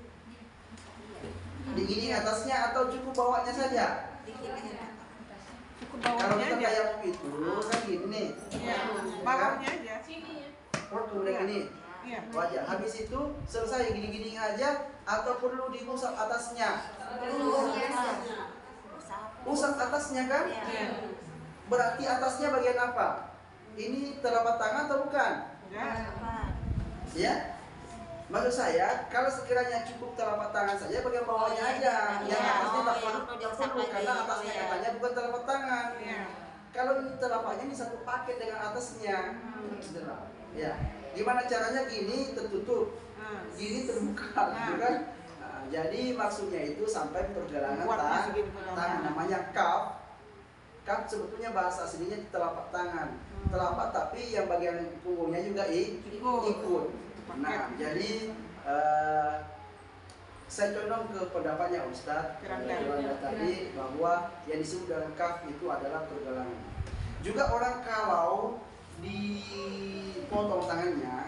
Diginiin atasnya atau cukup bawahnya saja? Cukup Kalau bawahnya kita aja. tayamum itu kan gini nih. Iya, bawahnya aja. Perut kemudian gini. Iya. Wajah. Habis itu selesai gini-gini aja atau perlu diusap atasnya? Usap atasnya kan? Iya. Berarti atasnya bagian apa? Ini telapak tangan atau bukan? Ya. Ya. Maksud saya, kalau sekiranya cukup telapak tangan saja, bagian bawahnya aja. Yang atasnya tak perlu, tak perlu karena atasnya katanya bukan telapak tangan. Iya. Kalau ini telapaknya ini satu paket dengan atasnya. Ya. Gimana caranya? Gini tertutup, Hmm. gini terbuka, gitu kan? Nah, jadi maksudnya itu sampai pergelangan Kuatnya tang- segini pergelangan. tangan, namanya kaf. Kaf sebetulnya bahasa aslinya di telapak tangan. Telapak tapi yang bagian punggungnya juga i- Ikut. ikut. Nah, jadi eh, saya condong ke pendapatnya Ustadz Keranda. Keranda tadi bahwa yang disebut dengan kaf itu adalah pergelangan. Juga orang kalau dipotong tangannya,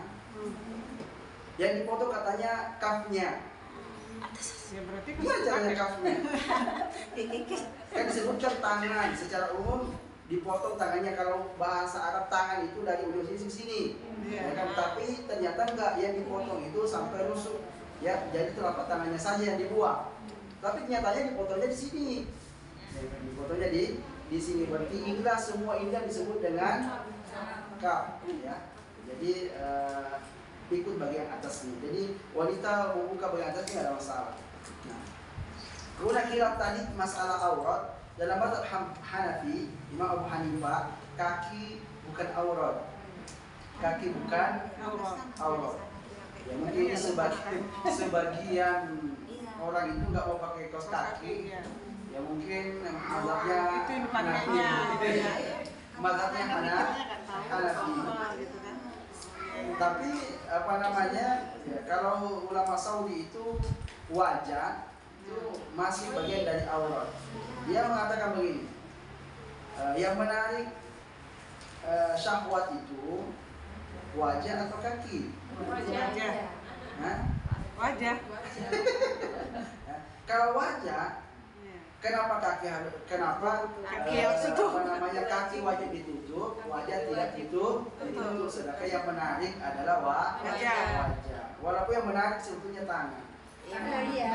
yang dipotong katanya kafnya. Ya berarti kan Gimana caranya kafnya? Dikikis. Kan disebutkan tangan secara umum dipotong tangannya. Kalau bahasa Arab tangan itu dari ujung sini ke sini. Iya. Ya kan? Tapi ternyata enggak, yang dipotong itu sampai rusuk. Ya, jadi telapak tangannya saja yang dibuang. Tapi nyatanya dipotongnya di sini. Ya, kan? Dipotongnya di di sini. Berarti inilah semua ini yang disebut dengan kaf. Ya. Jadi eh, ikut bagian atasnya. Jadi wanita membuka bagian atasnya tidak ada masalah. Nah, kemudian khilaf tadi masalah aurat dalam mazhab Hanafi, Imam Abu Hanifah, kaki bukan aurat. Kaki bukan aurat. Ya mungkin ini sebagian sebagian orang itu nggak mau pakai kaos kaki. Iya. Ya mungkin mazhabnya Itu yang dipakainya. mazhabnya Hana- Hanafi. Gitu kan. Tapi apa namanya? Ya, kalau ulama Saudi itu wajah itu masih bagian dari aurat. Dia mengatakan begini, eh, yang menarik eh, syahwat itu wajah atau kaki? Wajah. Hah? Wajah. Ya, kalau wajah, Iya. kenapa kaki harus? Kenapa Kaki eh, harus tutup. apa namanya kaki wajib ditutup, wajah tidak ditutup, ditutup. Sedangkan yang menarik adalah wa- Wajah. wajah. Walaupun yang menarik sebetulnya tangan. Iya.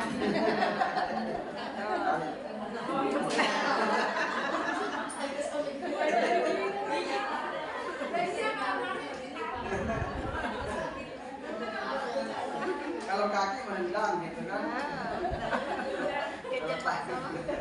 Kalau kaki menendang gitu kan. Kalau kaki.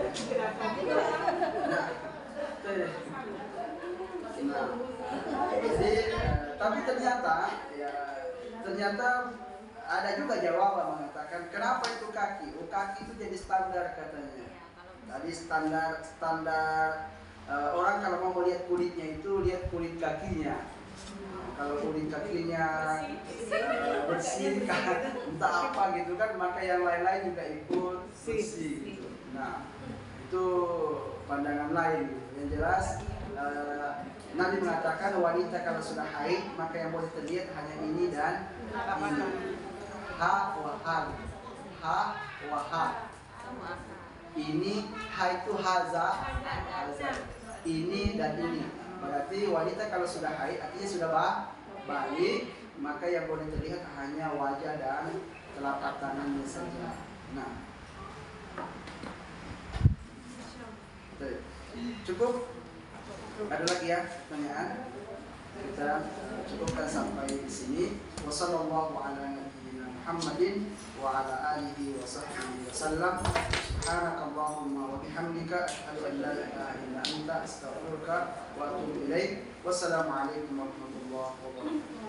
Nah, tuh. Nah, jadi eh, tapi ternyata ya ternyata ada juga jawaban mengatakan kenapa itu kaki? Oh, kaki itu jadi standar katanya. Tadi standar standar eh, orang kalau mau melihat kulitnya itu lihat kulit kakinya. Kalau kulit kakinya uh, bersih, entah apa gitu kan, maka yang lain-lain juga ikut bersih gitu. Nah, itu pandangan lain gitu. Yang jelas uh, Nabi mengatakan wanita kalau sudah haid maka yang boleh terlihat hanya ini dan ini. Ha wa ha. Ha wa ha. Ini ha itu haza, haza. Ini dan ini. Berarti wanita kalau sudah haid artinya sudah balik, maka yang boleh terlihat hanya wajah dan telapak tangannya saja. Nah, cukup? Ada lagi ya pertanyaan? Kita cukupkan sampai di sini. Wassallallahu ala nabiyyina Muhammadin wa ala alihi wa sahbihi wasallam. Subhanakallahumma wa bihamdika asyhadu an la ilaha illa anta astaghfiruka wa atubu ilaik. Wassalamu alaikum warahmatullahi wabarakatuh.